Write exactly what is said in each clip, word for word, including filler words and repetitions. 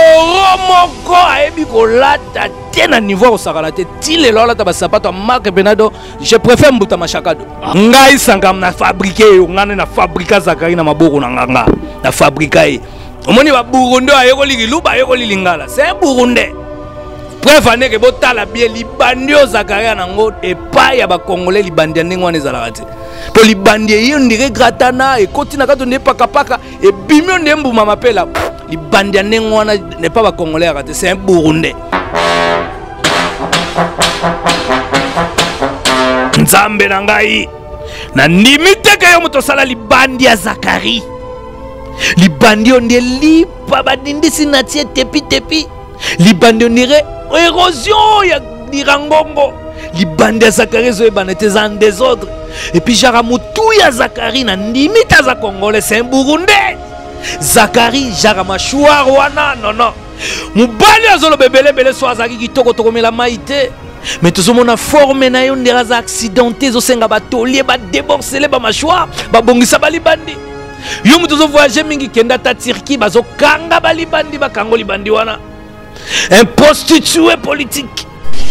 toro moko ayebi kolata te na niveau osakala te ti lelo alata basapato ya marque penado. Je préfère mbuta mashakado ngai sangam na fabriqué yo ngane na fabrika Zakari na maboko na nganga na fabrika ye omoni ba Burundi ayeko liluba ayeko lingala c'est Burundi. Préfane que botala bien libandi o Zakari nango epa ya ba congolais libandi ndenge wana ezalaka te po libandi ye ndire gratana e kotina kato ne paka paka e bimio ndembu mama pela libandi ndenge wana ne pas ba congolais raté c'est un Burundais. Nzambe na ngai na limite ke yo moto sala libandi ya Zakari libandi onde lipa badindisi na tie tepi tepi libandi onire érosion ya dirangongo libandi ya Zakari zo ebana te en désordre et puis jara mutu ya Zakari na limite za congolais c'est un Burundais. Zakari jara machouar wana non non mubali azolo bebele bele so azaki kitoko tokomela maite. Mais tout le monde a formé na yon des accidentés zo senga ba tolier ba déborceler ba mâchoire ba bongisa ba libandi yo mutu zo voyager mingi kenda ta Turquie ba zo kanga ba libandi ba kango libandi wana un prostitué politique.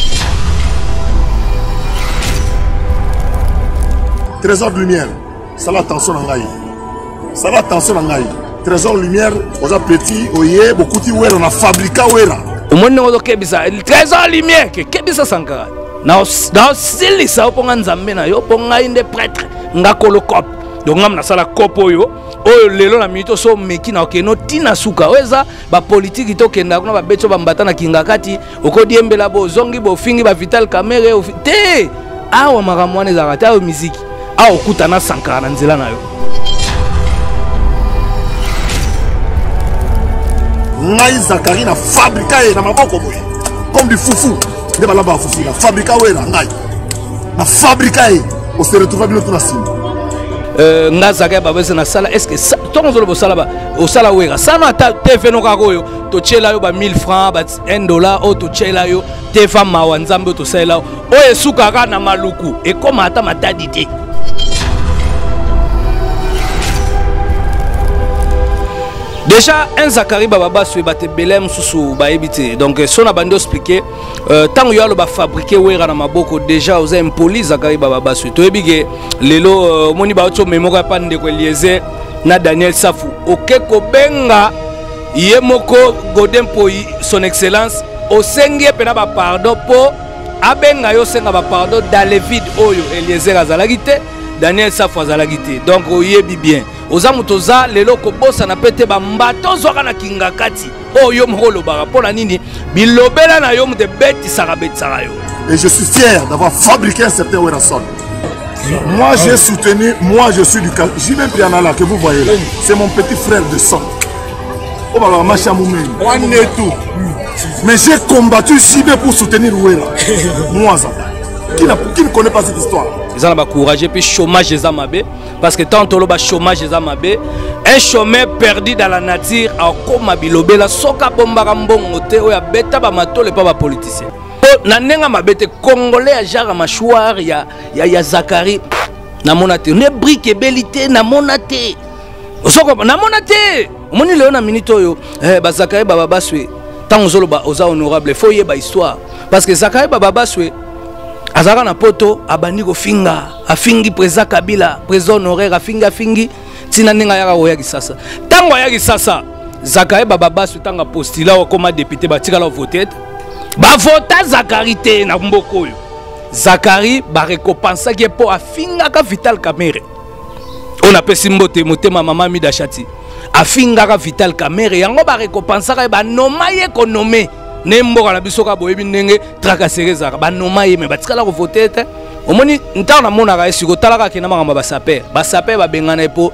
Trésor de lumière ça la tension en ngai ça la tension en ngai trésor lumière aux petits oye beaucoup ti wera na fabrica wera umone ngo kebisa trésor lumière ke kebisa Sankara na na sili sa oponga nzambe na yo ponga inde prêtre ngakolo cop donc ngam na sala kopo yo oyo lelo na minute so meki na okeno tina suka weza ba politique to kenda kuna ba beto ba mbata na kingakati okodiembela bo zongi bo fingi ba Vital Kamerhe te awa makamwane za kata o muziki awa okutana Sankara na nzela na yo. Ngai Zakari na fabrika ye na maboko boye comme du foufou de balaba foufou na fabrika we na ngai na fabrika ye on se retrouve bien tout na sim euh nga Zakari baba na sala est-ce que ton zolo bo sala ba o sala we ça na ta T V no ka koyo to chela yo ba mille francs ba un dollar o to chela yo te fama wa nzambe to sala o esuka ka na maluku e koma ata matadité. Déjà, un Zakari Baba sur bate belem sous ba ebité. Donc, son a bando expliqué, tant que ba fabriqué wera na maboko déjà aux impoli Zakari Baba sur. To ebige lelo moni ba oto memoka pande ko liese na Daniel Safu. OK ko benga yemoko godem po son excellence o sengie pena ba pardon po abenga yo senga ba pardon dans le vide oyo Eliezer azalagite Daniel Safu azalagite. Donc oyebi bien. Ozamutoza lelo ko bossa na pete ba mbato zoka na kingakati oyo mholo bara pona nini bilobela na yo mte beti sarabetsara yo. Et je suis fier d'avoir fabriqué un certain Werason. Moi j'ai soutenu, moi je suis du cas, j'y même Pianala que vous voyez là. C'est mon petit frère de sang. Oh bah macha moumé. On est tout. Mais j'ai combattu J B pour soutenir Wera. Moi ça. Qui, qui ne connaît pas cette histoire? Ils ont courage et puis chômage les amabé parce que tant que le chômage les amabé un chômeur perdu dans la nature a comme bilobe la soka bombara mbongo te o ya beta ba matole pas ba politicien na nenga mabete congolais ya jara machouar ya ya ya Zakari na monate ne brique belité na monate soko na monate moni leo na minute oyo eh ba Zakari baba baswe tant ozolo ba oza honorable faut yeba histoire parce que Zakari baba baswe azaka na poto abandi ko finga afingi président Kabila président honoraire afinga afingi tina ninga yaka oya kisasa tango ya kisasa Zakari baba basu tanga postila wa comme député batika la voter ba vota Zakari te na mboko yo Zakari ba récompense qui po afinga ka Vital Kamerhe on appelle simbote motema mama mida chati afinga ka Vital Kamerhe yango ba récompense ka ba nomaye ko nomé nemboka na biso ka boyebi ndenge tracasserie zaka ba noma ye me batikala ko voter te omoni ntana na mona ka esiko talaka kina makamba ba saper ba saper ba bengana epo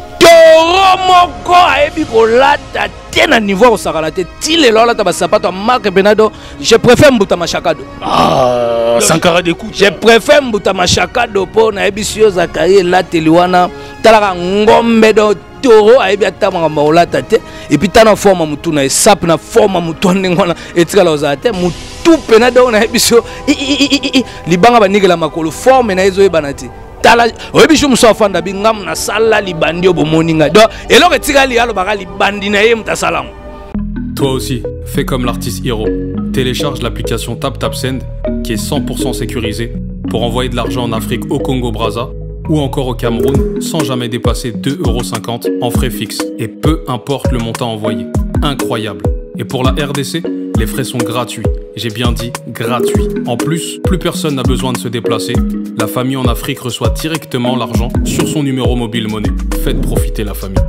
toro moko ayebi ko lata te na niveau ko sakala te ti lelo lata ba sapato marque penado. Je préfère mbuta mashakado ah Sankara de coup je préfère mbuta mashakado po na ebisio Zakari lateli wana talaka ngombe do toro ayebi atama ngamba olata te et puis tana forme mutu na esap na forme mutu ndengona etikala ozate mutu pena do na ebiso libanga banigela makolo forme na ezo ebana te tala oyebiso muso afanda bingam na sala libandi obomoninga do eloko etikali yalo bakali bandi na ye mutasalango Toi aussi, fais comme l'artiste Hiro. Télécharge l'application TapTapSend qui est cent pour cent sécurisée pour envoyer de l'argent en Afrique au Congo-Brazza ou encore au Cameroun sans jamais dépasser deux euros cinquante en frais fixes et peu importe le montant envoyé. Incroyable. Et pour la R D C, les frais sont gratuits. J'ai bien dit gratuits. En plus, plus personne n'a besoin de se déplacer. La famille en Afrique reçoit directement l'argent sur son numéro mobile monnaie. Faites profiter la famille.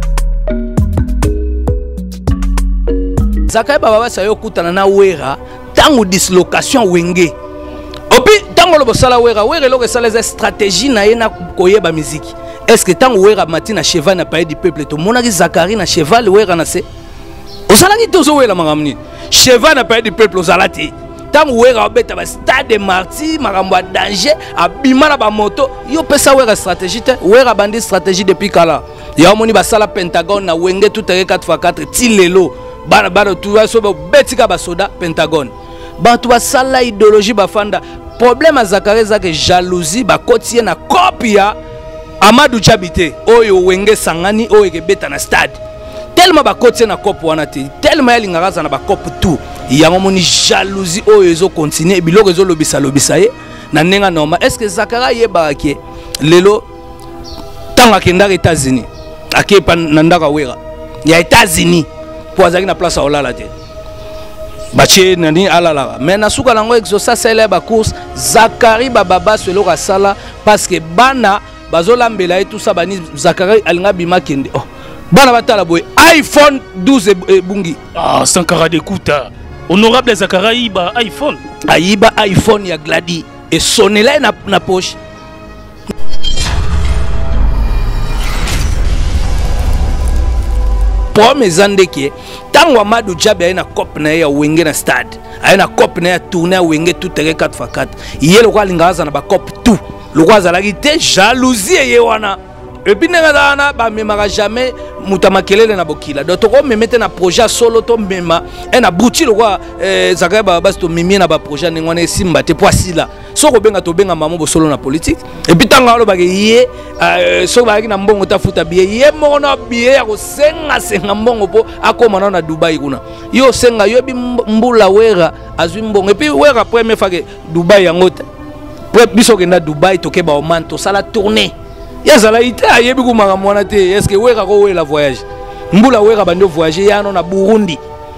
Zakai baba sayo kutana na wera tangu dislocation wenge. Opi tango lo bosala wera wera lo resala les stratégie na yena koyeba musique. Est-ce que tango wera matina cheval na paye du peuple to monaki Zakari na cheval wera na se. Osala ki tozo wera mangamni. Cheval na paye du peuple ozalati. Tango wera obeta ba stade marti makambo danger abima na ba moto yo pesa wera stratégie te wera bandi stratégie depuis kala. Ya moni basala Pentagone na wenge tout quatre fois quatre ti lelo. Bana bana tu vas soba betika basoda Pentagone. Ba tu vas sala idéologie bafanda. Problème à Zakari zake jalousie ba kotie na copia Amadou Chabité oyo wenge sangani oyo ke beta na stade. Tellement ba kotie na cop wana te. Tellement ya lingaraza na ba cop tout. Yango moni jalousie oyo ezo continuer biloko ezo lobisa lobisa ye na nenga normal. Est-ce que Zakari yeba ke lelo tanga kenda aux États-Unis akepa nandaka wera ya États-Unis pour azaki na place olala te bache nani alala mais na suka lango exosa sele ba course Zakari bababa selo ka sala parce que bana bazolambela et tout ça bani Zakari alinga bima kende oh bana batala boy iPhone douze e bungi ah Sankara d'écouta honorable Zakari ba iPhone ayiba iPhone ya Gladi et sonela na, na poche. Pour mes andeki tango Amadou Djabe a na cop na ya wenge na stade a na cop na ya tourner wenge tout quatre fois quatre yé le roi lingaza na ba cop tout le roi zalaki te jalousie ye wana et puis nenga na ba memara jamais mutamakelele na bokila donc to me mettre na projet solo to mema et na bouti le roi Zakari baba to mimi na ba projet ngwana simba te poisi là so ko benga to benga mamo bo solo na politique et puis tango lo ba ye so ba ki na mbongo ta futa biye ye mo na biye ya ko senga senga mbongo po akoma na Dubai kuna yo senga yo bi mbula wera azwi mbongo et puis wera premier fois que Dubai yango te biso ke na Dubai to ke ba Oman to sala tourner ya zala ite ayebi ku makamwana te est-ce que wera ko wela voyage mbula wera bando voyager ya no na Burundi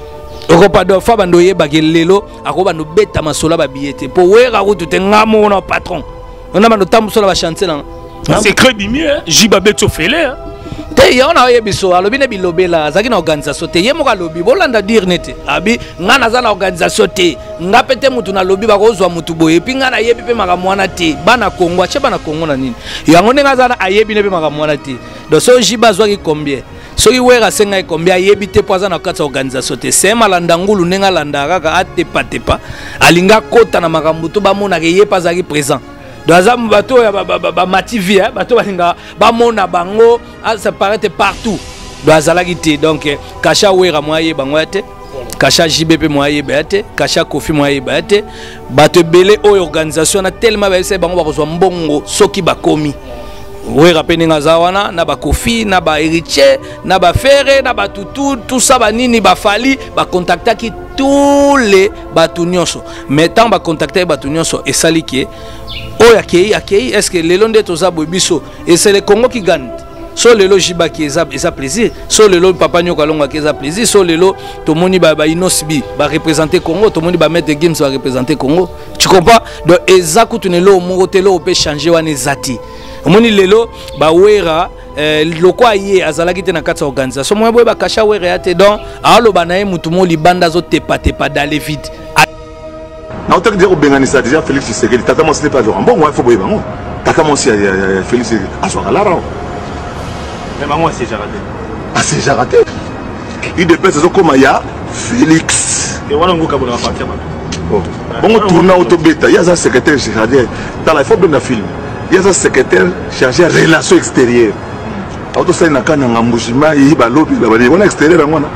oko pado fa bando yeba ke lelo akoba no beta masola ba billet po wera ko tout ngamo na patron on a bando tamsola ba chanter là c'est crédit mieux jiba beto fele te ya on a yebiso alobi ne bilobela zaki na organisation te yemo ka lobi bolanda dire nete abi ngana za na organisation te ngapete mutu na lobi ba kozwa mutu boye pi ngana yebi pe makamwana te bana Kongo ache bana Kongo na nini yango nenga za na ayebi ne pe makamwana te donc so jiba zwa ki combien so ki wera senga combien ayebi te poza na kata organisation te sema landa ngulu nenga landa kaka atepa tepa alinga kota na makambuto ba mona ke yepa za ki présent dans un bateau ya ba mativi hein bateau balinga ba mona bango ça paraît partout dans alagité donc kasha wera moye bango te kasha J B P moye bete kasha Kofi moye bete bateau belé o organisation na tellement ba ese bango ba kozwa mbongo soki bakomi wera peninga zawana na ba Kofi na ba héritier na ba Ferré na ba tutu tout ça ba nini ba fali ba contacta ki tous les batunyoso mais tant ba contacter batunyoso et saliki oh akei akei est-ce que le long de tous abo biso et c'est le Congo qui gagne so lelo jiba qui est ça plaisir so lelo papa nyoka longa qui est ça plaisir so lelo to moni ba ba inosbi ba représenter Congo to moni ba mettre games va représenter Congo tu comprends donc ezaku tunelo motelo on peut changer wana zati moni lelo ba wera loko aye azalaki te na kati ya organisation mo boye ba kasha wera ya te donc alo banaye mutu mo libanda zo tepa tepa dans les vides. Na autant dire au Benganisa déjà Félix Tshisekedi tata mo ce n'est pas Laurent bon moi il faut boyer bango tata mo si Félix a soir là là mais bango c'est déjà raté ah c'est déjà raté il dépend ça comme ya Félix et wana ngoka bona partir bon bon tourna auto beta ya za secrétaire chargé dans la faut bien film ya za secrétaire chargé relations extérieures auto ça na kana ngambushima yi ba lobi ba bani wana extérieur ngona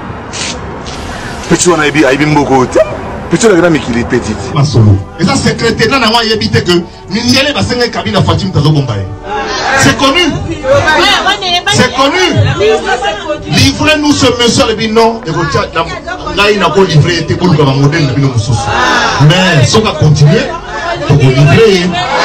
petit wana ibi ibi mboko te petit la grande mikili petite masolo et ça secrétaire na wa yebite que mindele ba senga kabila Fatim tazo bombaye C'est connu. C'est connu. Livrez-nous ce monsieur le binon. Et vous dites, là, il n'a pas livré, il pour le modèle de binon. Mais, si on va continuer, on va livrer.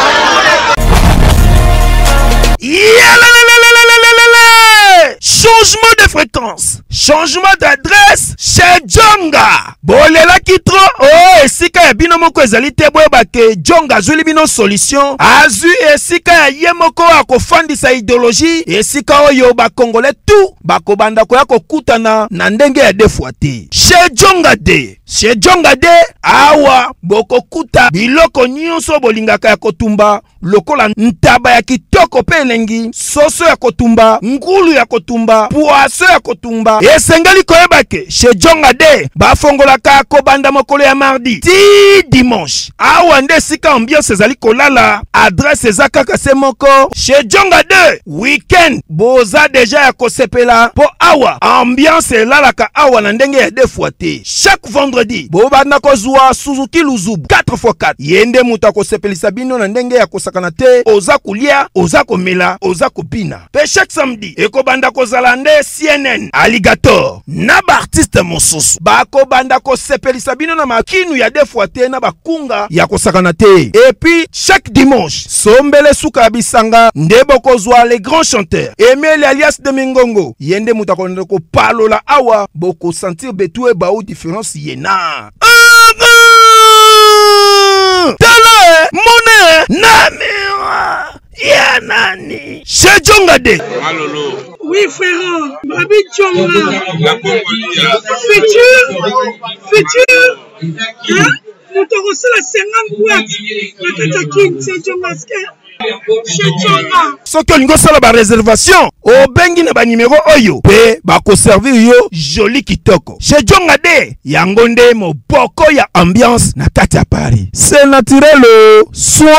Changement de fréquence, changement d'adresse chez Djonga. Bolela kitro, oh, esika ya bino moko ezali te boyeba ke Djonga azuli bino solution. Azu esika ya ye moko akofandisa idéologie, esika oyo ba Congolais tout bakobanda koya kokutana na ndenge ya defwa te. Chez Djonga de, chez Djonga de, awa bokokuta biloko nyonso bolingaka ya kotumba, lokola ntaba ya kitoko pe elengi, soso ya kotumba, ngulu ya kotumba, poaso ya kotumba. Esengeli koyeba ke chez Djonga de bafongolaka kobanda mokolo ya mardi ti dimanche. Awa nde sika ambiance ezali kolala, adresse eza kaka se moko. Chez Djonga de weekend boza deja ya kosepela po awa ambiance elalaka awa na ndenge ya defwa te. Chaque vendredi bobanda kozwa Suzuki Luzubu quatre fois quatre. Yende muta kosepelisa bino na ndenge ya kosakana te, oza kulia, oza komela, oza kopina. Pe chaque samedi ekobanda kozala nde C N N Alligator na ba artiste mosusu bako banda kosepelisa bino na makinu ya defwa te na bakunga ya kosakana te. Et puis chaque dimanche sombele suka bisanga nde bokozwa les grands chanteurs Emile alias de Mingongo. Yende muta konde ko palola awa boko sentir betou e ba ou différence yena. Tala mone namira ya nani chez Djonga de. Alolo. Oui frère, Babi Djonga. La Congolia. Futur, futur. Hein? Nous t'aurons la cinquante boîtes. La Katakin, c'est Djonga. Chez Djonga. Soki olingo sala ba réservation, o bengi na ba numéro oyo pe ba ko servir yo joli kitoko. Chez Djonga de yango nde moboko ya ambiance na kati ya Paris. C'est naturel soin.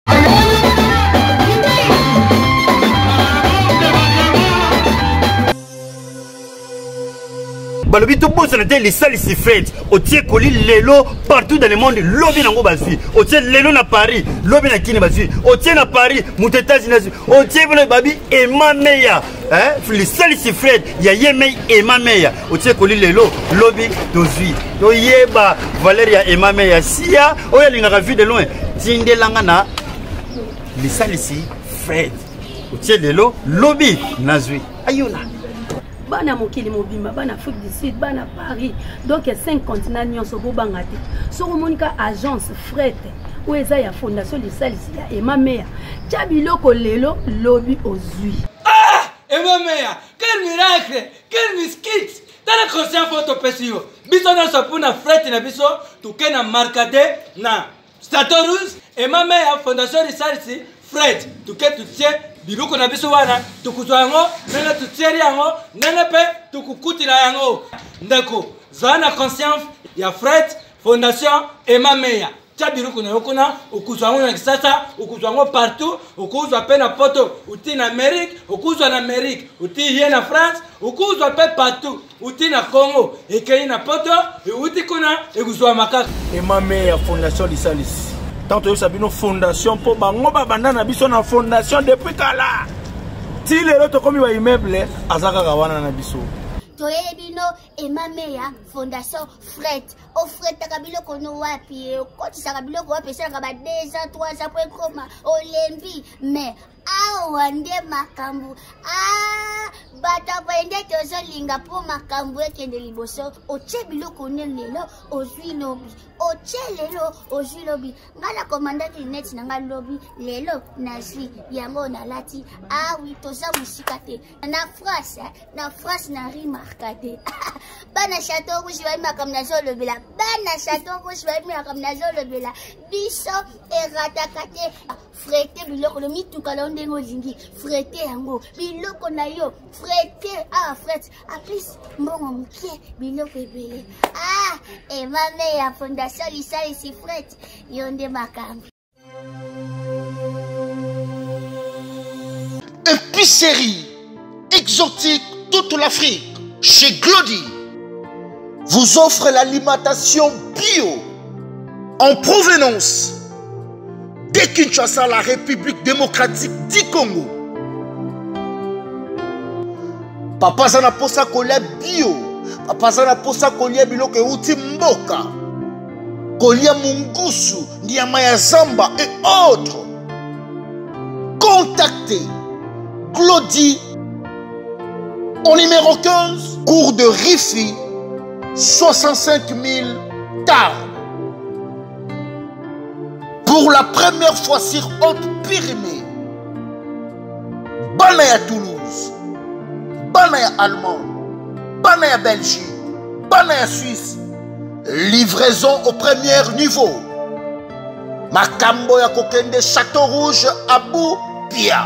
Balobi to bosse na te les salles si fête. Otie koli lelo partout dans le monde. Lobi nango basui. Otie lelo na Paris. Lobi na kini basui. Otie na Paris. Mutetazi na basui. Otie bolo babi ema meya. Hein? Les salles si fête. Ya yemei ema meya. Otie koli lelo. Lobi dozui. To yeba Valeria ema meya. Sia. Oya lingaka vu de loin. Tinde langana. Les salles si fête. Otie lelo. Lobi nazui. Ayona. Bana mokili mobimba bana Afrique du Sud bana Paris donc cinq continents nyonso bobanga te so monika agence fret ou eza ya fondation lisalisi ya Emma Meya tia biloko lelo lobi ozui. Ah Emma Meya, quel miracle, quel miskit. Tala conscient photo pesio biso na sapuna fret na biso tukena markade na Statorus Emma Meya fondation lisalisi fret tuke tutie biloko na biso wana tukuzwa yango nene tutieri yango nene pe tukukutila yango ndeko zana conscience ya Fred Fondation Emma Meya tia biloko na yokona ukuzwa yango na kisasa ukuzwa yango partout ukuzwa pe na poto uti na Amérique ukuzwa na Amérique uti hier na France ukuzwa pe partout uti na Congo ekei na poto uti kuna ekuzwa makaka Emma Meya Fondation Lisalis. Tant que Sabino Fondation pour bango babanda biso na fondation depuis kala. Ti lelo to komi wa immeuble azaka kawana na biso. Toye bino Emma Meya Fondation Fret. O Fret takabilo kono wapi ko tisaka biloko wapi sala ba deux cents trois cents point koma olembi mais awa nde makambu ah bata bende tozo linga po makambu ekende liboso oche biloko ne lelo ozwi lobi oche lelo ozwi lobi ngala komandaki net na nga lobi lelo nazwi yango na lati ah oui toza musika te na France na France na remarqué bana chateau rouge ba makam na zo lobela bana chateau rouge ba makam na zo lobela biso eratakate frete biloko lo mituka lo ndengo zingi frete yango biloko na yo frete ah frete a plus mbongo mukie biloko ebele ah Emma Meya Fondation Lisalisi frete yonde makambi. Épicerie exotique toute l'Afrique chez Glody vous offre l'alimentation bio en provenance de Kinshasa, la République démocratique du Congo. Papa Zana posa kolia bio, Papa Zana posa kolia biloko euti mboka, kolia mungusu, nyama ya zamba et autres. Contactez Glody au numéro quinze, cours de Rifi, soixante-cinq mille Tarbes. Pour la première fois sur Haute-Pyrénées, Banaya Toulouse, Banaya Allemagne, Banaya Belgique, Banaya Suisse, livraison au premier niveau. Makambo ya Kokende Château Rouge, Abou Pia.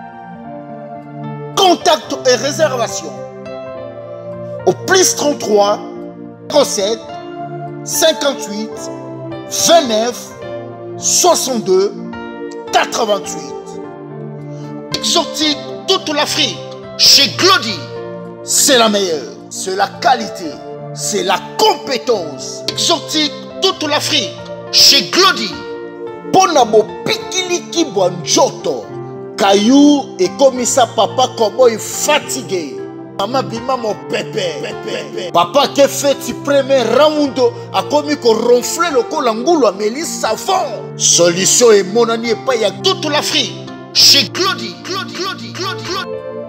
Contact et réservation au plus trente-trois, trente-sept, cinquante-huit, vingt-neuf, soixante-deux, quatre-vingt-huit. Exotique toute l'Afrique. Chez Glody, c'est la meilleure, c'est la qualité, c'est la compétence. Exotique toute l'Afrique. Chez Glody. Bonabo Pikiliki Bonjoto. Caillou et comme ça, papa, comment il est fatigué. Maman bima mon pépé. Papa qui fait tu premier round a commis qu'on ronfle le col angoulou à Mélis savon. Solution et mon ami et pas y a toute l'Afrique. Chez Glody, Glody, Glody, Glody, Glody.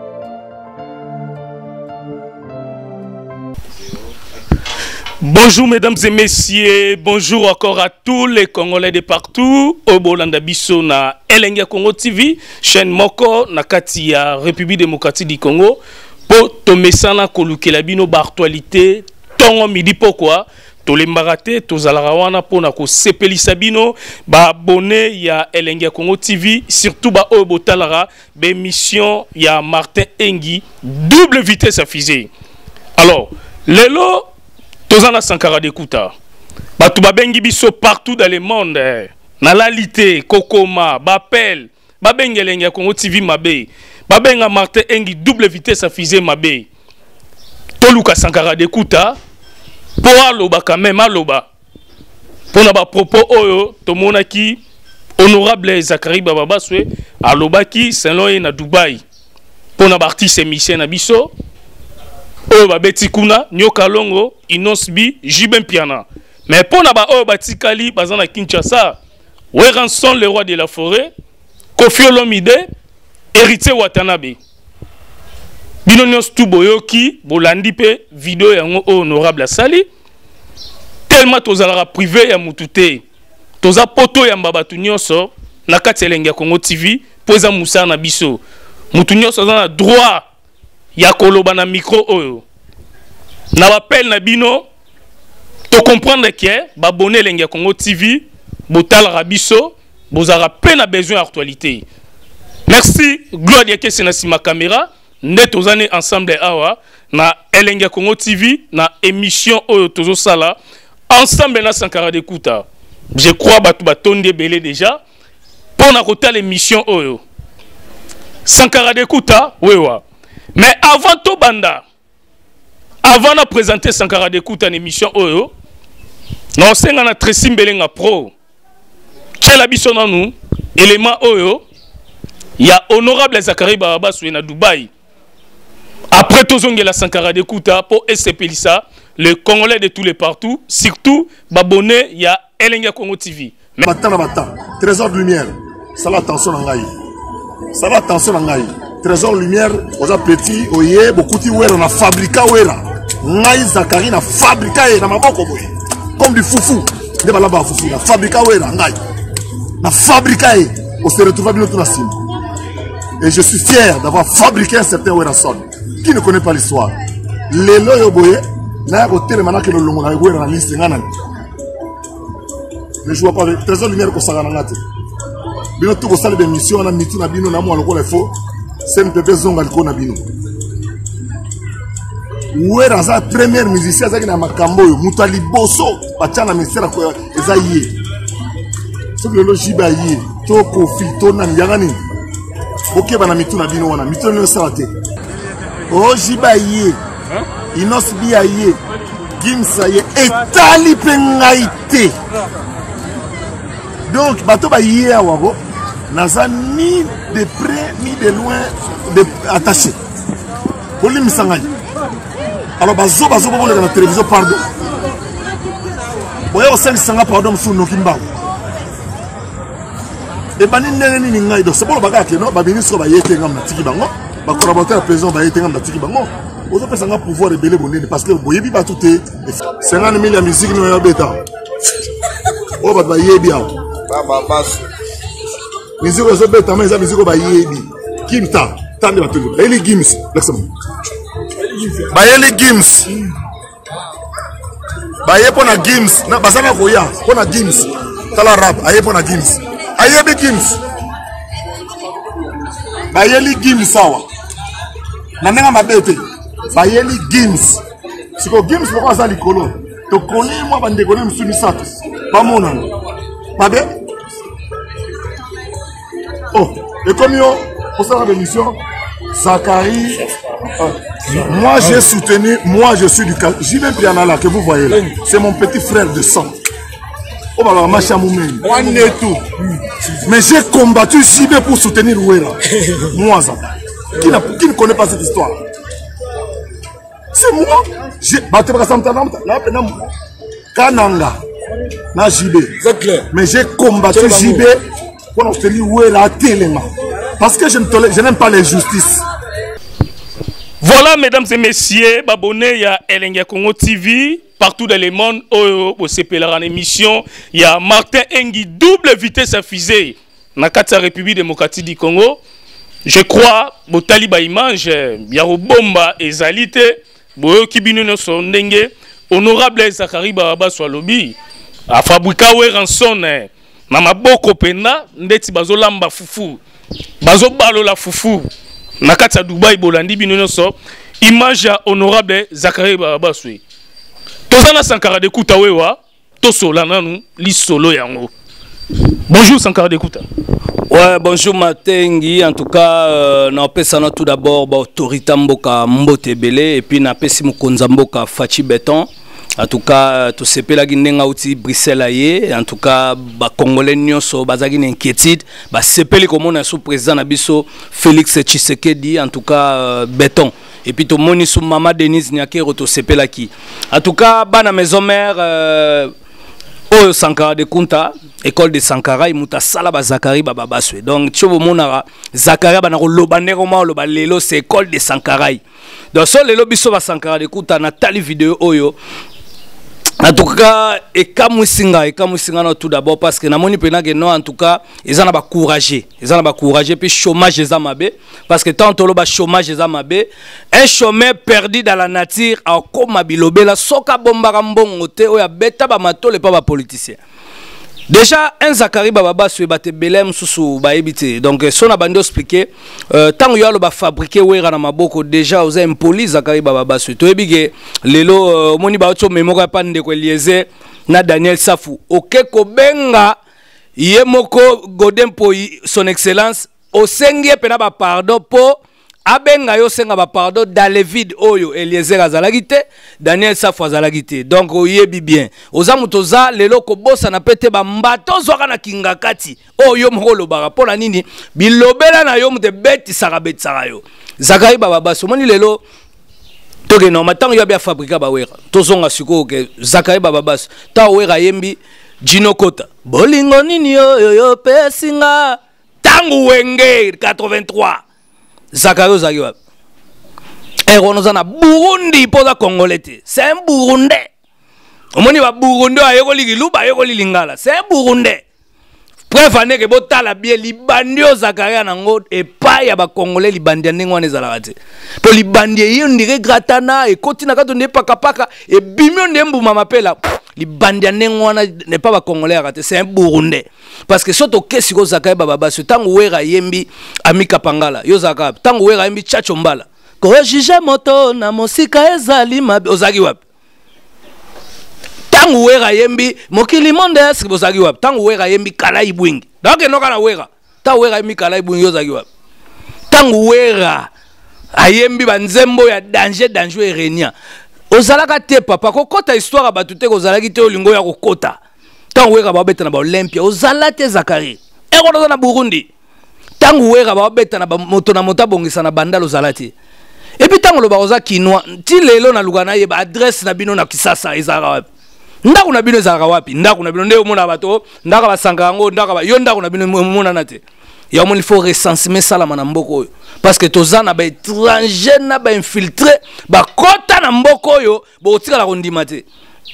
Bonjour mesdames et messieurs, bonjour encore à tous les Congolais de partout. Au Bolanda Bisso na Elenga Congo T V, chaîne Moko na Katia République démocratique du Congo. Pour tomesana kolukela bino ba actualité tongo midi pourquoi to le mbarate to zalarawana pona ko sepelisa bino ba abonné ya Elenga Congo T V, surtout ba obo talara be émission ya Martin Engi double vitesse à fusée. Alors, lelo Tozana Sankara d'Ekuta. Batu babengi biso partout dans le monde. Na lalité, Kokoma, Bapel, Babengelenga Congo T V Mabe, Babenga Martin Engi double vitesse à fusée Mabe. Toluka Sankara d'Ekuta. Pour aloba quand même aloba. Pour na ba propos oyo, tomona ki honorable Zakari Bababaswe, aloba ki selon na Dubaï. Pour na ba artiste Michel na biso. Oyo babeti kuna nyoka longo inosbi jibem piana mais pour na ba oyo batikali bazana Kinshasa Weranson le roi de la forêt Koffi Olomide héritier Watanabe bino nyos tu boyoki bolandi pe vidéo yango honorable sali tellement tozalaka privé ya mutute toza poto ya mbabatu nyonso na kati Elenga Congo T V poza musa na biso mutu nyonso na droit ya koloba na micro oyo na rappel na bino to comprendre que babonné Elenga Congo T V botal rabiso bozara pe na besoin actualité. Merci Gloire que c'est na sima caméra net ozane ensemble awa na Elenga Congo T V na émission oyo tozo sala ensemble na Sankara d'Ekuta. Je crois batu batonde belé déjà pour na kota l'émission oyo Sankara d'Ekuta wewa. Mais avant tout banda, avant de présenter Sankara d'Ekuta en émission Oyo, nous avons un Tracy Mbelenga Pro. Quel habit dans nous, élément Oyo, il y a honorable Zakari Bababaswe na Dubaï. Après tout la Sankara d'Ekuta pour S C P Lissa, le Congolais de tous les partout, surtout babonné il y a Elenga Congo T V. Maintenant, maintenant, trésor de lumière, ça va attention en gaï. Ça va attention en gaï. Trésor lumière, aux petits, oye, beaucoup de ouera, on a fabriqué ouera. Naïs Zakari na fabriqué, na maboko boye. Comme du foufou. Ne va là-bas foufou, na fabriqué ouera, naïs. Na fabriqué, on se retrouve à Binotou Nassim. Et je suis fier d'avoir fabriqué un certain ouera son. Qui ne connaît pas l'histoire? Les loyo boye, na côté le manaka le longo na ouera na liste ngana. Ne joue pas avec trésor lumière ko sagana ngate. Binotou ko salle d'émission na mitu na bino na mo aloko le faux. C'est un peu zonga le na bino. Oué dans sa première musicien ça qui na makambo yo mutali boso bachana misera ko ezaye. Ce que le logiba yé to kofi to na yangani. OK bana mitu na bino wana mitu no salate. O jiba yé. Inos bi yé. Gimsa yé etali pengaite. Donc, bateau ba yé awaro, naza ni de près ni de loin de attaché. Pour les misangay. Alors, bazo bazo pour la télévision pardon. Boya au cinq sanga pardon sous nos kimba. Et bani nene ni ngai donc c'est pour le bagage que non, ba bini so ba yete ngam na tiki bango, ba collaborateur président ba yete ngam na tiki bango. Ozo pesa nga pouvoir rebeller bonene parce que boyebi ba tout est cinquante mille ya musique no ya beta. Oh ba ba yebi aw. Ba ba musique ozo beta mais ça musique ba yebi. Kimta, tande ba tout. Eli Gims, l'exemple. Ba Eli Gims. Ba yepo na Gims, na bazana koya, pona Gims. Tala rap, ayepo na Gims. Ayebi Gims. Ba Eli Gims sawa. Na nenga mabete. Bayeli Gims. Si ko Gims poko aza likolo. To koni mwa bande koni msuni sato. Pas mon nom. Babe. Oh, et comme yo, pour ça l'émission, Zachary. Euh, moi j'ai soutenu, moi je suis du cas. J'y vais Prianala que vous voyez là. C'est mon petit frère de sang. Oh bah macha moumeni. On est tout. Mais j'ai combattu J B pour soutenir Ouera. Moi ça. Qui, qui ne connaît pas cette histoire? C'est moi. J'ai battu par Samtanam, là, Kananga, na J B. C'est clair. Mais j'ai combattu J B pour obtenir où est la télé. Parce que je n'aime pas les justices. Voilà, mesdames et messieurs, abonnez à Elenga Congo T V. Partout dans le monde, au C P L R en émission, il y a Martin Engi, double vitesse à fusée. Dans la République démocratique du Congo. Je crois, que Taliba image, il y a Bomba et Zalité. Boyo kibinu son ndenge honorable Zachary Baba soit lobby a fabriqué we ranson na maboko pena ndeti bazolamba fufu bazo balo la fufu na kati ya Dubai bolandi binu so image ya honorable Zachary Baba soit tozana Sankara de Kuta wewa to sola nanu li solo yango. Bonjour Sankara de Kuta. Ouais, bonjour Matengi. En tout cas, euh, na pesana tout d'abord ba autorité mboka Mbote Belé et puis na pesi mukonza mboka Fachi Béton. En tout cas, tout ce pays là qui n'enga outi Bruxelles aye. En tout cas, ba Congolais nyonso bazaki une inquiétude. Ba sepeli comme on a sous président na biso Félix Tshisekedi. En tout cas, euh, Béton. Et puis tout le monde sous Mama Denise Nyake roto sepeli là qui. En tout cas, ba na maison mère. Euh, Oh, Sankara de Kunta, école de Sankara, il muta sala ba Zachary Baba Baswe. Donc, tu vois, mon ara, Zachary ba na lobane roma loba lelo, c'est école de Sankara. Donc, so lelo biso ba Sankara de Kunta na tali vidéo oyo. En tout cas, et kamusinga, et kamusinga tout d'abord parce que na moni pena que non, en tout cas, ils en ont couragé, ils en ont couragé puis chômage les amabé parce que tant que le chômage les amabé, un chômeur perdu dans la nature a comme bilobe la soka bomba mbongo te o ya beta ba matole pas ba politicien. Déjà un Zachary Baba Baswe bate belem susu ba ebité. Donc son a bando expliquer euh tant yo ba fabriquer wera na maboko déjà aux impoli Zachary Baba Baswe. To ebige lelo moni ba oto memoka pa ndeko lieze na Daniel Safu. OK ko benga yemoko godempo son excellence o sengie pena ba pardon po abenga yo senga ba pardon dans le vide oyo Eliezer azalagite Daniel Safu azalagite. Donc oyebi bien ozamutoza lelo ko bossa na pete ba mbato zwaka na kingakati oyo mokolo bara pona nini bilobela na yo mute beti sarabeti sarayo Zachary Baba Baswe moni lelo toke no matango yo bia fabriquer ba wera tozonga siko ke Zachary Baba Baswe ta wera yembi Gino Kota bolingo nini yo yo pesinga tangu wenge quatre-vingt-trois Zachary Zagiwa. Et on a un Burundi pour la Congolais. C'est un Burundais. On a un Burundi à Yogoliluba, Yogolingala. C'est un Burundais. Bref, on a que bota la bien Libandio Zachary Nango et pas ya ba Congolais Libandia n'engwane zalagate. Pour Libandia on dirait gratana et continue quand on n'est pas kapaka et bimion n'embu mamapela. Libandia n'engwane n'est pas ba Congolais raté. C'est un Burundais. Parce que surtout que si Zachary Baba Baswe tangu wera yembi amika pangala yo Zachary tangu wera yembi chachombala ko jije moto na mosika ezali mabe ozaki wapi tangu wera yembi mokili monde est ozaki wapi tangu wera yembi kala ibwingi donc enoka na wera ta wera yembi kala ibwingi ozaki wapi tangu wera ayembi banzembo ya danger danger erenia ozalaka te papa kokota histoire batute kozalaki te olingo ya kokota tant wera ba beta na ba Olympia ozala te Zakari e ko na Burundi tant wera ba beta na ba moto na mota bongisa na bandalo ozala te et puis tant lo ba oza kinwa ti lelo na lugana ye ba adresse na bino na Kisasa ezara wapi ndako na bino ezara wapi ndako na bino nde omona bato ndaka basanga yango ndaka ba yo ndako na bino omona na te ya mo il faut recenser ça na mboko parce que toza na ba étranger na ba infiltré ba kota na mboko yo bo tika la kondima te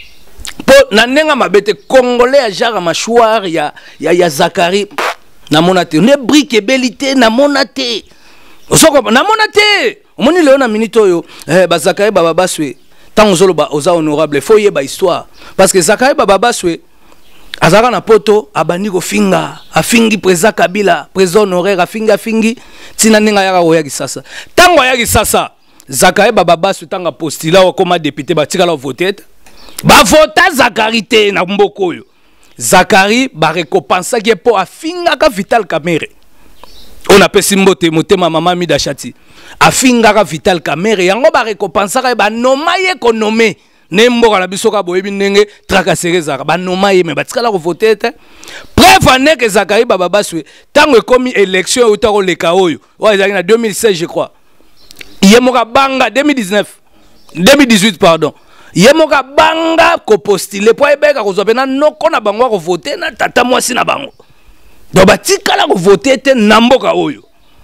po na nenga mabete congolais ya jara machouar ya ya, ya Zakari na monate ne brique belité na monate osoko na monate omoni leo na minute oyo eh ba Zakari baba baswe tant ozolo ba oza honorable faut yeba histoire parce que Zakari baba baswe azaka na poto abandi ko finga afingi président Kabila président honoraire afinga fingi tina ninga yaka oyaki sasa tango yaki sasa Zakari baba baswe tanga postila wa comme député batika la voter ba vota Zakari te na mboko yo Zakari ba récompense ki po afinga ka Vital Kamerhe on appelle simbote motema mama mi dachati afinga ka Vital Kamerhe yango ba récompense ka ba nomaye ko nommer nembo kana bisoka boyebi ndenge tracasser zaka ba nomaye me batikala ko voter te preuve ane que Zakari baba baswe tango ekomi élection ou ta ko leka oyo wa ezali na deux mille seize je crois yemoka banga deux mille dix-neuf deux mille dix-huit pardon yemoka banga ko postuler po ebeka ko zopena noko na bango ko voter na tata mwasi na bango do batikala ko voter te na mboka oyo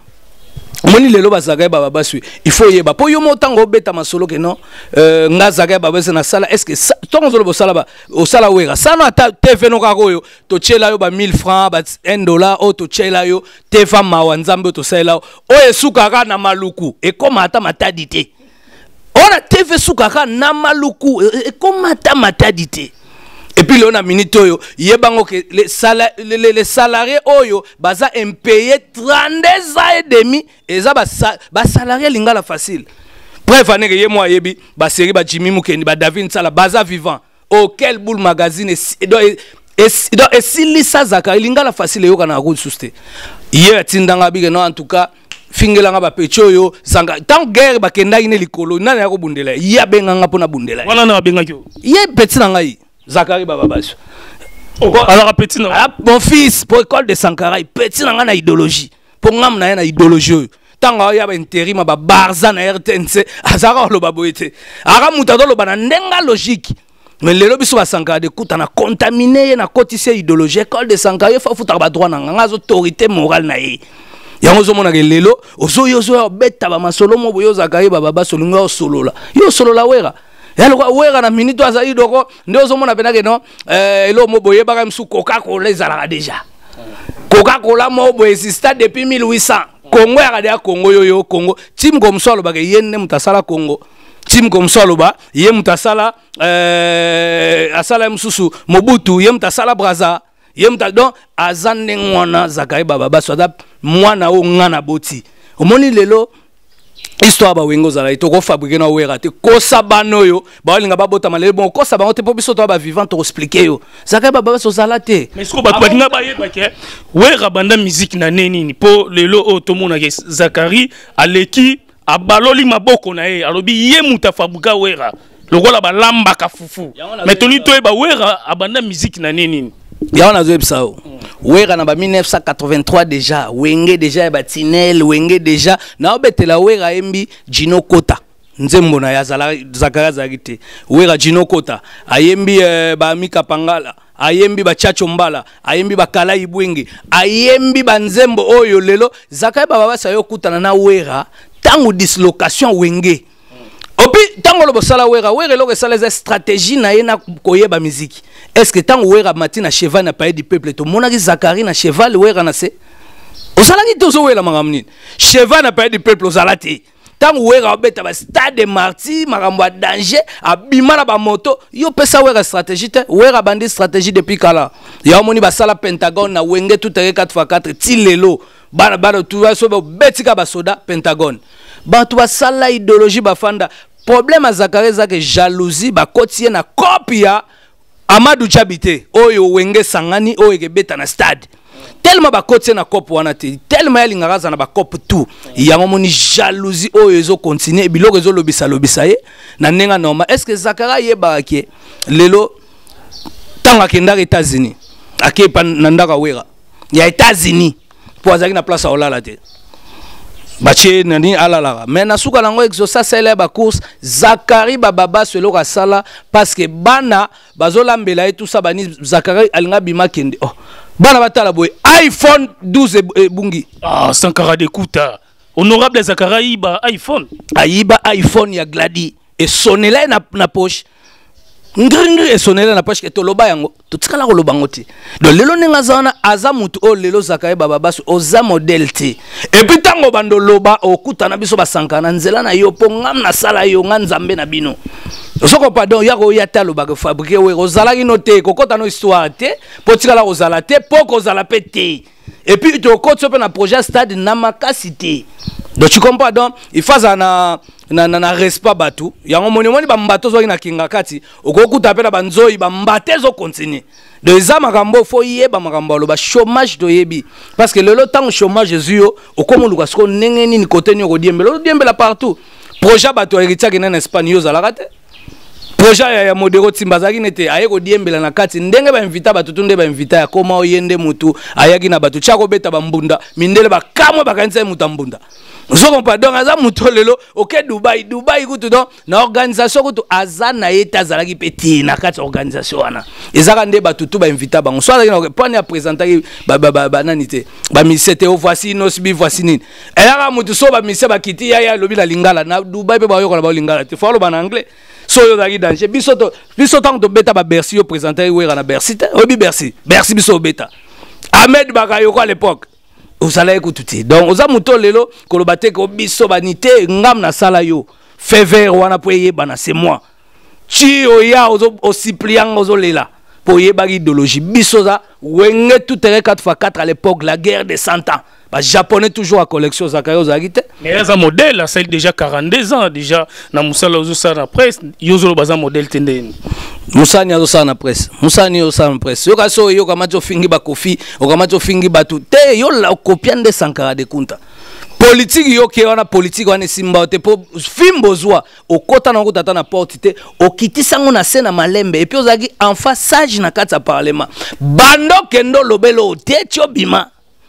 moni lelo ba Zakari baba baswe il faut yeba po yo motango beta masolo ke non euh nga Zakari baba baswe na sala est-ce que tongo zolo sala ba o sala wera sana ta T V no ka koyo to chela yo ba mille francs ba un dollar o to chela yo te fa mawa nzambe to sala o esukaka na maluku e koma ata matadité ona T V sukaka na maluku e koma ata matadité et puis là on a minute oyo yebango que les salariés les, les salariés oyo baza impayé trente-deux ans et demi et ça ba ba salarié lingala facile bref ane que yemo yebi ba série ba Jimmy Mukendi ba David Sala baza vivant auquel boule magazine et donc et et si lisa Zakari lingala facile yo kana route souste hier tindanga bige no en tout cas fingelanga ba pecho yo sanga tant guerre ba kenda ine likolo nana ya ko bundela ya benganga pona bundela wana na benga kyo ye petit nanga yi Zakari baba baswe oh, alors petit non ah, mon fils pour école de Sankara petit nanga na idéologie pour ngam na na idéologie tanga ya ba intérim ba barza na R T N C azaka lo baboete ara mutado lo bana ndenga logique mais lelo biso ba Sankara de kuta na contaminé na kotise idéologie école de Sankara yo fa futa ba droit na nganga autorité morale na ye yango zo mona ke lelo ozo yo zo beta ba masolo mo boyo Zakari baba basolo ngo solola yo solola wera yalo kwa wera na minute azali doko ndio zo mona penake no eh elo mo boye baka msu Coca-Cola ezala déjà Coca-Cola mo boye exista depuis mille huit cents Congo ya kada Congo yo yo Congo tim comme ça lo baka yenne mutasala Congo tim comme ça lo ba ye mutasala eh asala msusu Mobutu ye mutasala Brazza ye muta donc azande ngwana Zakari baba baswada mwana o ngana boti omoni lelo histoire ba wengo zala itoko fabriquer na wera te kosa banoyo ba linga ba bota malele bon kosa ba on te pobiso to ba vivant to expliquer yo Zakari baba so zala te mais ce ko ba twinga ba yeba ke wera banda musique na neni ni po lelo o to mona ke Zakari aleki abaloli maboko na ye alobi ye muta fabriquer wera lokola ba lamba ka fufu mais toni to ba wera abanda musique na neni ya on a joué ça wera na ba mille neuf cent quatre-vingt-trois déjà wenge déjà ba tinel wenge déjà na obetela wera embi Jino Kota nzembo na ya Zakari zagite wera Jino Kota ayembi eh, ba Mika Pangala ayembi ba Chacho Mbala ayembi ba Kala Ibwenge ayembi ba nzembo oyo lelo Zakari baba basa yo kutana na wera tango dislocation wenge opi tango lo bosala wera wera lo sala za stratégie na yena koyeba musique est-ce que tango wera matina cheval na pays du peuple to monaki Zakari na cheval wera na se osala ki to so wera mangamni cheval na pays du peuple osala te tango wera obeta ba stade de martyr makambo a danger abima na ba moto yo pesa wera stratégie te wera bandi stratégie depuis kala ya moni ba sala Pentagone na wenge tout quatre fois quatre ti lelo bana bana tu va so betika ba soda Pentagone ba tu sala idéologie ba fanda problème à Zakari zake jalousie ba kotie na copia Amadou Djabité oyo wenge sangani oyo ke beta na stade tellement ba kotie na cop wana te tellement ya lingaraza na ba cop tout yango moni jalousie oyo ezo continuer biloko ezo lobisa lobisa ye na nenga normal est-ce que Zakari ye ba ke lelo tant akendaka États-Unis akepa nandaka wera ya États-Unis pour azaki na place olala te bache nani alalaka mais na suka lango exosa sele ba course Zakari bababa selo ka sala parce que bana bazolambela et tout ça bani Zakari alinga bima kende oh bana batala boy iPhone douze e bungi ah Sankara d'écouta honorable Zakari iba iPhone aiba iPhone ya Gladi et sonela na na poche ngringri et sonela na poche que to loba yango to tikala ko loba ngoti do lelo nenga zana aza mutu o lelo Zakari bababa so oza model te et puis tango bando loba okuta na biso basankana nzela na yo po ngam na sala yo nganzambe na bino soko pardon ya ko ya talo ba fabriquer we ozala inote kokota no histoire te po tikala ozala te po ko zala pété et puis to kokota pe na projet stade na makasité donc tu comprends donc il faut na na na respect batu yango moni moni ba mbato zo na kinga kati okokuta pe na banzoi ba mbate zo continuer de za makambo fo yeba makambo lo ba chômage do yebi parce que le lo temps chômage Jésus okomo luka sko nengeni ni côté ni ko diembela diembela partout projet batu héritier ki na Espagne yo zala kate projet ya modero timbazaki nete aye ko diembela na kati ndenge ba invita batu tunde ba invita ya koma oyende mutu ayaki na batu chako beta bambunda mindele ba kamwe bakanisa mutu mbunda Zoko pardon aza mutolelo OK Dubai Dubai kutu donc na organisation kutu aza na eta zalaki petit na kati organisation wana ezaka nde batutu ba invita bango so ala na pone ya présenter ba ba ba nanité ba misete o voici nos bi voici nini elaka mutu so ba mise ba kiti ya ya lobi la lingala na Dubai pe ba yo ko ba lingala te falo ba na anglais so yo zaki danger biso to biso tant to beta ba Bercy yo présenter we na Bercy te obi Bercy Bercy biso beta Ahmed Bakayoko à l'époque osala ekututi donc oza muto lelo kolobate ko biso banite ngam na sala yo fever wana po yeba c'est moi chi oya ozo osipliang ozo lela po yeba idéologie biso za wenge tout terrain quatre fois quatre à l'époque la guerre des cent ans ba japonais toujours à collection Zakari ozagite mais un modèle ça déjà quarante-deux ans déjà na musala ozo sa na presse yozo baza modèle tendeni Musani azo sa na presse Musani yo sa na presse yo kaso yo kamato fingi ba kofi o kamato fingi batu te yo la copian de Sankara de Kunta politique yo ke wana politique wana simba te po fimbo zwa okota na okota na porte te okitisa ngo na sena malembe et puis ozaki en face sage na kata parlement bando kendo lobelo te chobima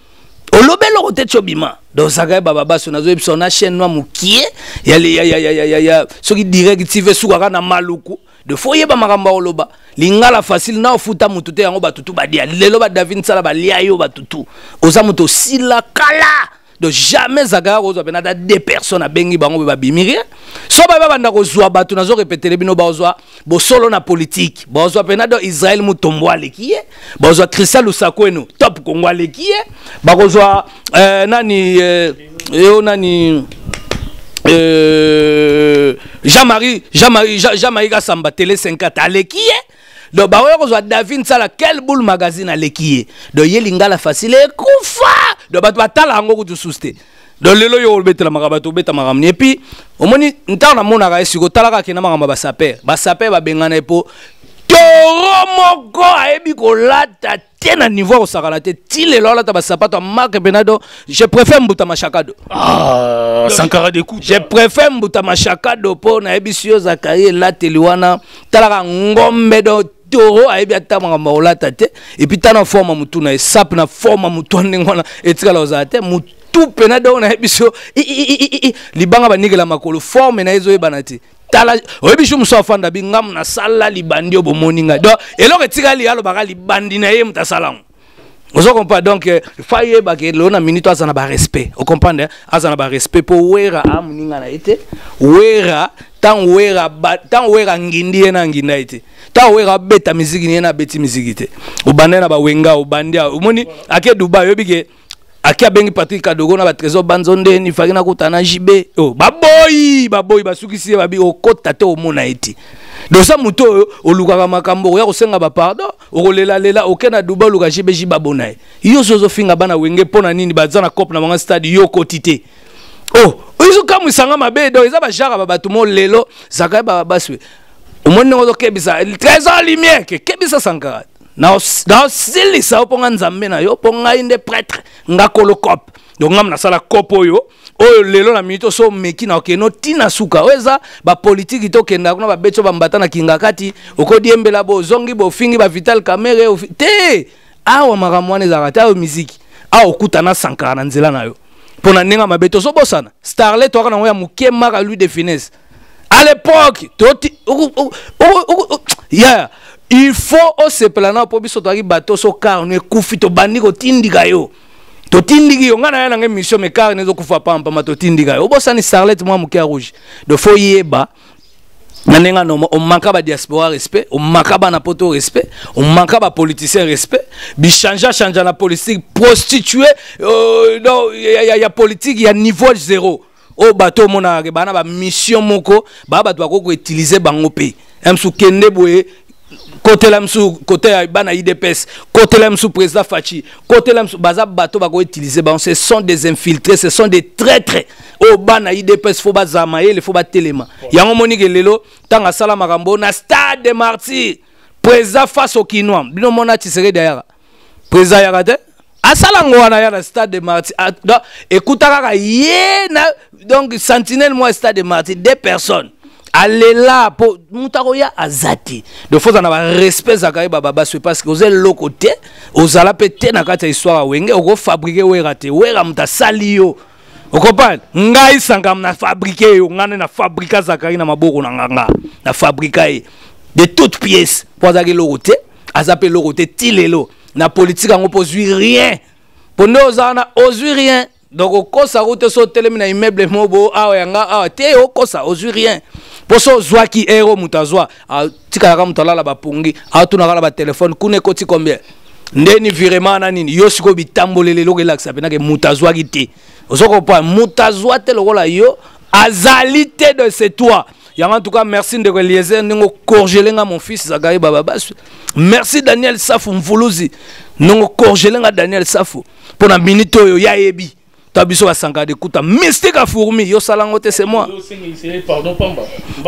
olobelo te chobima donc Zakari bababa so nazo ebso na chaîne noa mukie ya ya ya ya ya ya soki directive suka na maluku de foyer ba makamba oloba lingala facile na ofuta mutu te yango batutu badia lelo ba David Sala ba lia yo batutu oza mutu sila kala de jamais Zakari ozo bena da deux personnes a bengi bango ba bimiria so ba ba banda ko zwa batu nazo répéter le bino ba ozwa bo solo na politique bo ozwa pena do Israël mutombo alekiye bo ozwa Christian Lusako eno top Congo alekiye ba kozwa euh nani euh yo nani euh Jean-Marie Jean-Marie Jean-Marie Samba télé cinquante alekiye do ba yo kozwa David Sala quel boule magazine alekiye do yelingala facile kufa do batu batala ngo kutu suste do lelo yo betela makabatu beta makamni et puis omoni ntana mona ka esiko talaka kena makamba ba saper ba saper ba bengana epo toro moko ayebi ko lata tena niveau ko sakala te tile lola ta ba sapato marque benado je préfère mbuta machakado ah Sankara d'écoute je préfère mbuta machakado po na ebisio Zakari lateli wana talaka ngombe do toro ayebi ata makamba olata te et puis tana forme mutu na esap na forme mutu ndengona etikala ozate mutu tout pena do na ebiso libanga banigela makolo forme na ezo ebanati tala oyebiso muso afanda bingam na sala libandi obomoninga do eloko etikali alo baka libandi na ye mutasalango ozo comprendre donc faye ba ke lona minute azana ba respect o comprendre azana ba respect po wera amuninga na ete wera tan wera tan wera ngindi na nginda ete ta wera beta miziki ni na beti miziki te obande na ba wenga obandia omoni ake Dubai yobike akia bengi Patrick Kadogo na ba trésor banzonde ni fakina kutana jibe oh baboyi baboyi basukisi babi okota te omona eti do sa muto oluka makambo ya kosenga ba pardon okolela lela okena Dubai luka jibe jiba bonaye yo sozo finga bana wenge pona nini bazana cop na manga stade yo kotite oh izo kamu sanga mabe do eza ba jara ba batu mo lelo Zakari ba baswe omoni ngo kebisa trésor lumière ke kebisa Sankara na na sili sa oponga nzambe na yo ponga inde prêtre nga kolokop donc ngam na sala kopo yo oyo lelo na minute so meki na okeno tina suka weza ba politique to kenda kuna ba becho ba mbata na kingakati okodi embela bo zongi bo fingi ba Vital Kamerhe te awa makamwane za kata muziki awa okutana Sankara na nzela na yo pona nenga mabeto so bosana Starlet to kana ya mukema ka lui de finesse à l'époque toti yeah il faut au se plana po biso to aki bateau so car ne kufi to bandi ko tindika yo to tindiki yo ngana yana nge mission me car ne zo kufa pampa ma to tindika yo bosani Starlet moi mukia rouge de fo yeba nanenga no on manka ba diaspora respect on manka ba na poto respect on manka ba politicien respect bi chanja chanja la politique prostituée euh, non il y, y, y a politique il y a niveau zéro o bateau mona ke bana ba mission moko ba ba doit ko utiliser bango pe emsu kende boye côté la msu côté bana I D P S côté la msu président Fachi côté la msu baza bateau ba ko utiliser ba ce sont des infiltrés ce sont des traîtres o bana I D P S fo ba zamaye le fo ba telema yango moni ke lelo tanga sala makambo na stade des martyrs président face au Kinois bino mona Tshisekedi derrière président yakate asala ngwana ya na stade des martyrs écoutez kaka ye na donc sentinelle moi stade des martyrs deux personnes allez là pour mutakoya azati de fois on a respect zakai baba basse parce que vous êtes le côté aux ala pété na kata histoire wenge oko fabriquer werate wera muta salio o comprendre ngai sangam na fabriquer yo ngane na fabriquer zakai na maboko na nganga na fabriquer de toutes pièces pour zaki le côté azape le côté tilelo na politique on pose rien pour nous on a osé rien donc au kosa route so telemi na immeuble mobo awa yanga awa te au kosa osé rien pour so zwa ki ero mutazwa tika ka mutala ba pungi a tuna kala ba téléphone kune koti combien ndeni virement na nini yo siko bitambolele lo relax apena ke mutazwa ki te osoko pa mutazwa te lokola yo azalité de c'est toi. En tout cas, merci de Eliezer Ningo Korgelenga mon fils Zagaï Baba Basu. Merci Daniel Safou Mvuluzi. Ningo Korgelenga Daniel Safou. Pour la minute yo ya ebi. Tabiso Sanga de Kuta mystique à fourmi yo salangote c'est moi. Pardon pamba.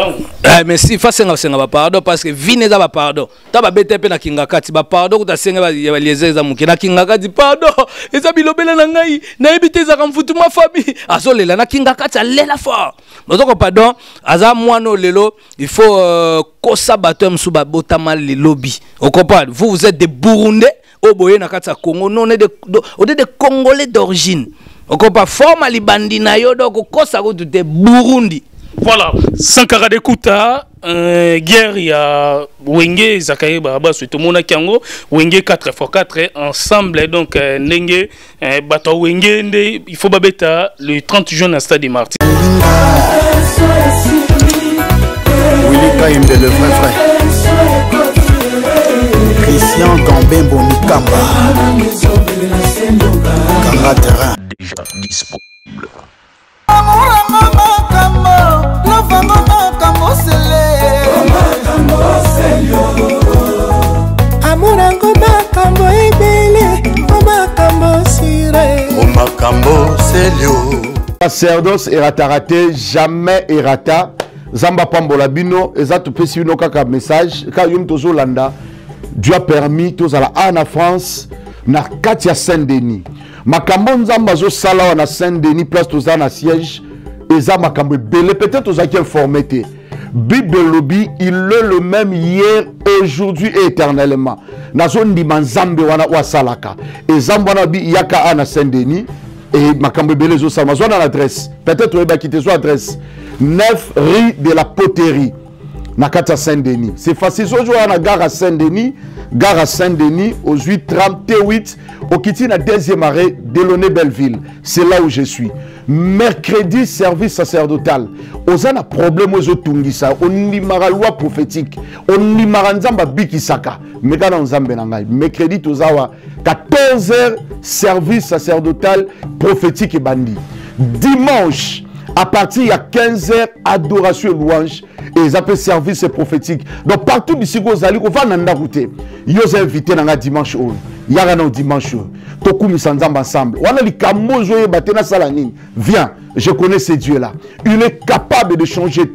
Eh mais si fa senga senga ba pardon parce que vine za ba pardon. Ta ba B T P na kingakati ba pardon kuta senga ba Eliezer za muki na kingakati pardon. Eza bilobela na ngai na ebite za kamfutu ma famille. Azolela na kingakati alela fort. Donc pardon, aza moano lelo, il faut euh, kosa batem sous botama les lobbies. Vous comprenez? Vous vous êtes des Burundais au boye na kata Congo, non on est des on est des Congolais d'origine. On comprend forme li bandina yo donc kosa ko de Burundi. Voilà, Sankara de Kuta, euh, guerre il y a Wenge Zakaye Baba sur tout monde Kiango, Wenge quatre fois quatre ensemble donc euh, Nenge euh, bato Wenge il faut babeta le trente juin à Stade des Martyrs. Willy Kaimbe le vrai frère. Christian Gambembo Mikamba. Kanga terrain déjà disponible. Amurango makambo ebele, makambo sire. O makambo selio. Sacerdoce erata jamais erata. Zamba pambola bino, ezatu pesi bino kaka message. Ka yum tozo landa, Dieu a permis tous à la en France, na Katia Saint-Denis. Makambo nzamba zo sala na Saint-Denis place toza na siège. Eza makambo belé peut-être aux acquis informés. Bible lobby, il est le même hier, aujourd'hui et éternellement. Na zone di manzambe wana wa salaka. Et zambana bi yaka ana Saint-Denis et makambo belé zo sala. Zona l'adresse. Peut-être va quitter son adresse. neuf rue de la Poterie. Na Katia Saint-Denis. C'est facile. Aujourd'hui à la gare à Saint-Denis, gare à Saint-Denis au huit trente-huit au Kitty na deuxième arrêt Delaunay Belleville. C'est là où je suis. Mercredi service sacerdotal. Oza na problème aux otungisa. On ni mara loi prophétique. On ni mara nzamba bikisaka. Mekana nzambe na ngai. Mercredi tozawa quatorze heures service sacerdotal prophétique et bandi. Dimanche à partir il y a quinze heures adoration et louange et ils appellent service prophétique. Donc partout d'ici vous allez on va nanda route. Yo invité dans dimanche haut. Il y a un dimanche haut. Toku misandamba ensemble. On a les kamozo batena salanine. Viens, je connais ce Dieu là. Il est capable de changer tout.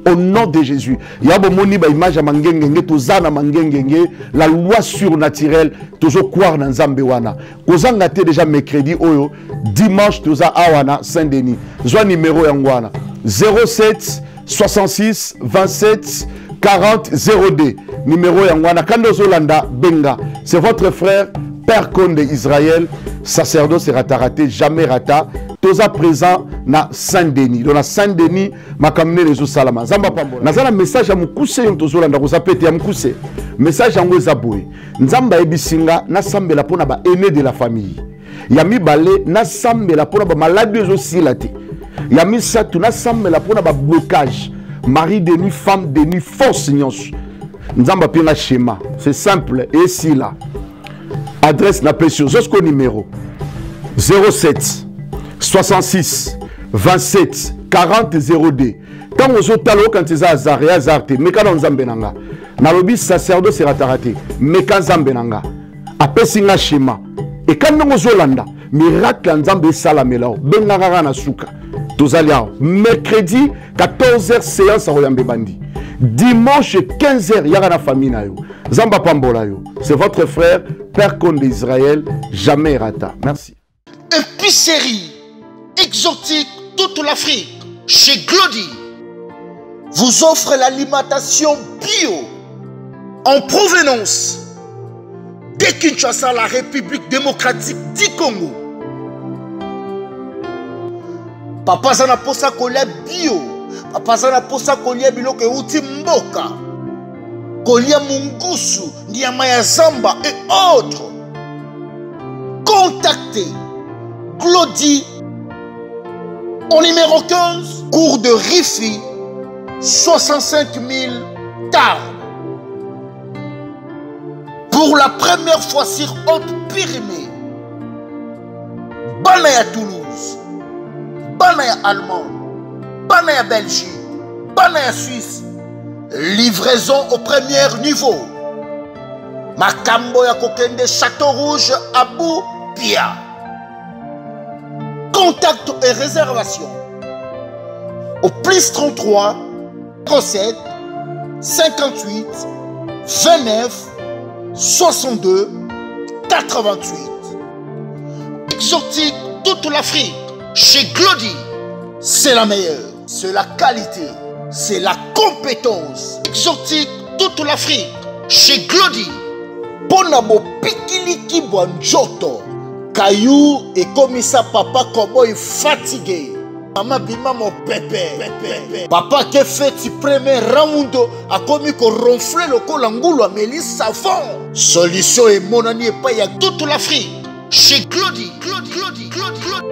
au nom de Jésus. Yabo moni ba image mangengenge tozana mangengenge la loi surnaturelle toujours croire dans Nzambe wana. Kozanga te déjà mercredi oyo dimanche toza awana Saint-Denis. Zwa numéro yangwana zéro sept soixante-six vingt-sept quarante zéro deux. Numéro yangwana Kando Zolanda Benga. C'est votre frère Père Conde Israël, sacerdoce raté, jamais rata. Toza présent na Saint-Denis. Dans Saint-Denis, ma kamine les salama. Zamba pambo. Nazana message à mukuse yon tozola ndako zapete ya mukuse. Message yango ezaboué. Nzamba ebisinga na sambela pona ba aîné de la famille. Yami balé na sambela pona ba malade aussi laté. Yami satu na sambela pona ba blocage. Mari de nuit, femme de nuit, force nyonso. Nzamba pina schéma. C'est simple et si là. Adresse na pression. Jusqu'au numéro zéro sept soixante-six vingt-sept quarante zéro deux. Quand vous êtes là, quand vous êtes à Zarte, mais quand vous êtes là, nalobi sacerdoce raté, mais quand vous êtes là, après c'est un schéma. Et quand vous êtes là, miracle en Zambé salamela, ben nagara na souka. Tozalia, mercredi quatorze heures séance à Royambe Bandi. Dimanche quinze heures, y'a la famille na yo. Zamba Pambola yo. C'est votre frère, Père Conde d'Israël, jamais rata. Merci. Épicerie exotique toute l'Afrique chez Glody vous offre l'alimentation bio en provenance de Kinshasa, la République démocratique du Congo. Papa zana posa kolia bio, papa zana posa kolia biloko euti mboka, kolia mungusu, nyama ya zamba et autres. Contactez Glody au numéro quinze, cours de Rifi, soixante-cinq mille Tarbes. Pour la première fois sur Haute-Pyrénées, Banaya Toulouse, Banaya Allemagne, Banaya Belgique, Banaya Suisse, livraison au premier niveau. Makambo ya Kokende Château Rouge, Abou Pia. Contact et réservation au plus trente-trois, trente-sept, cinquante-huit, vingt-neuf, soixante-deux, quatre-vingt-huit. Exotique toute l'Afrique chez Glody, c'est la meilleure, c'est la qualité, c'est la compétence. Exotique toute l'Afrique chez Glody. Bonabo Pikiliki Bonjoto. Caillou et comme ça papa comment il fatigué. Maman bima mon pépé. Papa qui fait le premier round a commis qu'on ronfle le col angoulou à Mélis savon. Solution et mon ami et pas il y a toute l'Afrique. Chez Glody, Glody, Glody, Glody, Glody.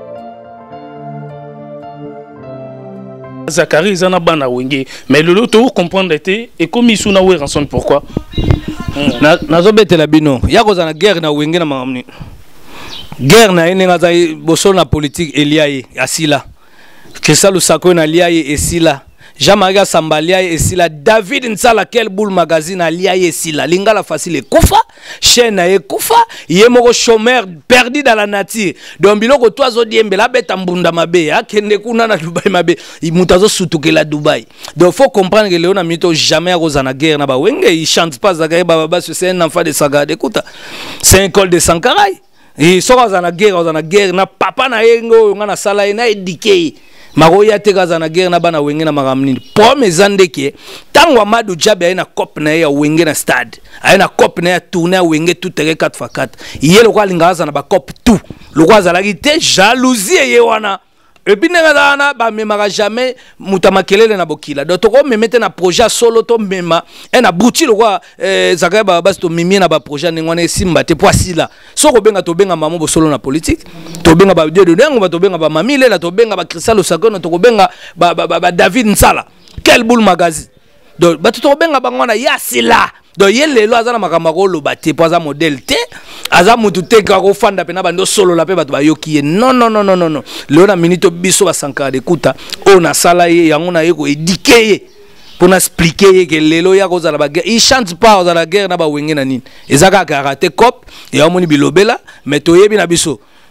Zachary Zana Bana Wenge. Mais le lot tout comprendre était et comme il souna ouais rançon pourquoi. Na nazobete la bino. Yako zana guerre na Wenge na mamni. Guerre na ene ngazai boso na politique eliaye asila Kesa Lusako na liaye esila Jamaga Samba liaye esila David Nsala quel boule magazine a liaye esila Lingala facile kufa chaîne na kufa yemoko chômeur perdu dans la nature donc biloko toazo diembe la beta mbunda mabe akende kuna na Dubai mabe mutazo sutukela Dubai donc faut comprendre que Léona Mito jamais rosa na guerre na ba wenge il chante pas Zakaye baba c'est un enfant de Saga écoute c'est un col de Sankaraï. Et so kaza na guerre kaza na guerre na papa na yengo nga na sala na éduqué maroya te kaza na guerre na bana wenge na magamni pomme zandeke tango Amadou Diaby ayena cop na ya wenge na stade ayena cop na ya tourner wenge tout tere quatre fois quatre yelo kwa lingaza na ba cop tout lo kwa za la gite jalousie ye wana et puis n'engana ba memara jamais mutamakelele na bokila donc ko memete na projet solo to mema et na bouti lo kwa Zakaye baba to mimi na ba projet ngwana simba te poisi là so ko benga to benga mamo bo solo na politique to benga ba Dieu de Ndengo ba to benga ba mamile la to benga ba Christian Lusako to ko benga ba ba David Nsala quel boule magazine donc ba to benga ba ngwana ya sila donc yelelo azana makamako lo ba te poza modèle te aza mutu te ka ko fanda pena bando solo la pe bato ba yoki non non non non non non Léona minito biso ba sankara de kuta ona sala ye yango na yeko éduquer pour expliquer que lelo ya ko za la guerre il chante pas za la guerre na ba wenge na nini ezaka karaté cop et amoni bilobela mais to yebi na biso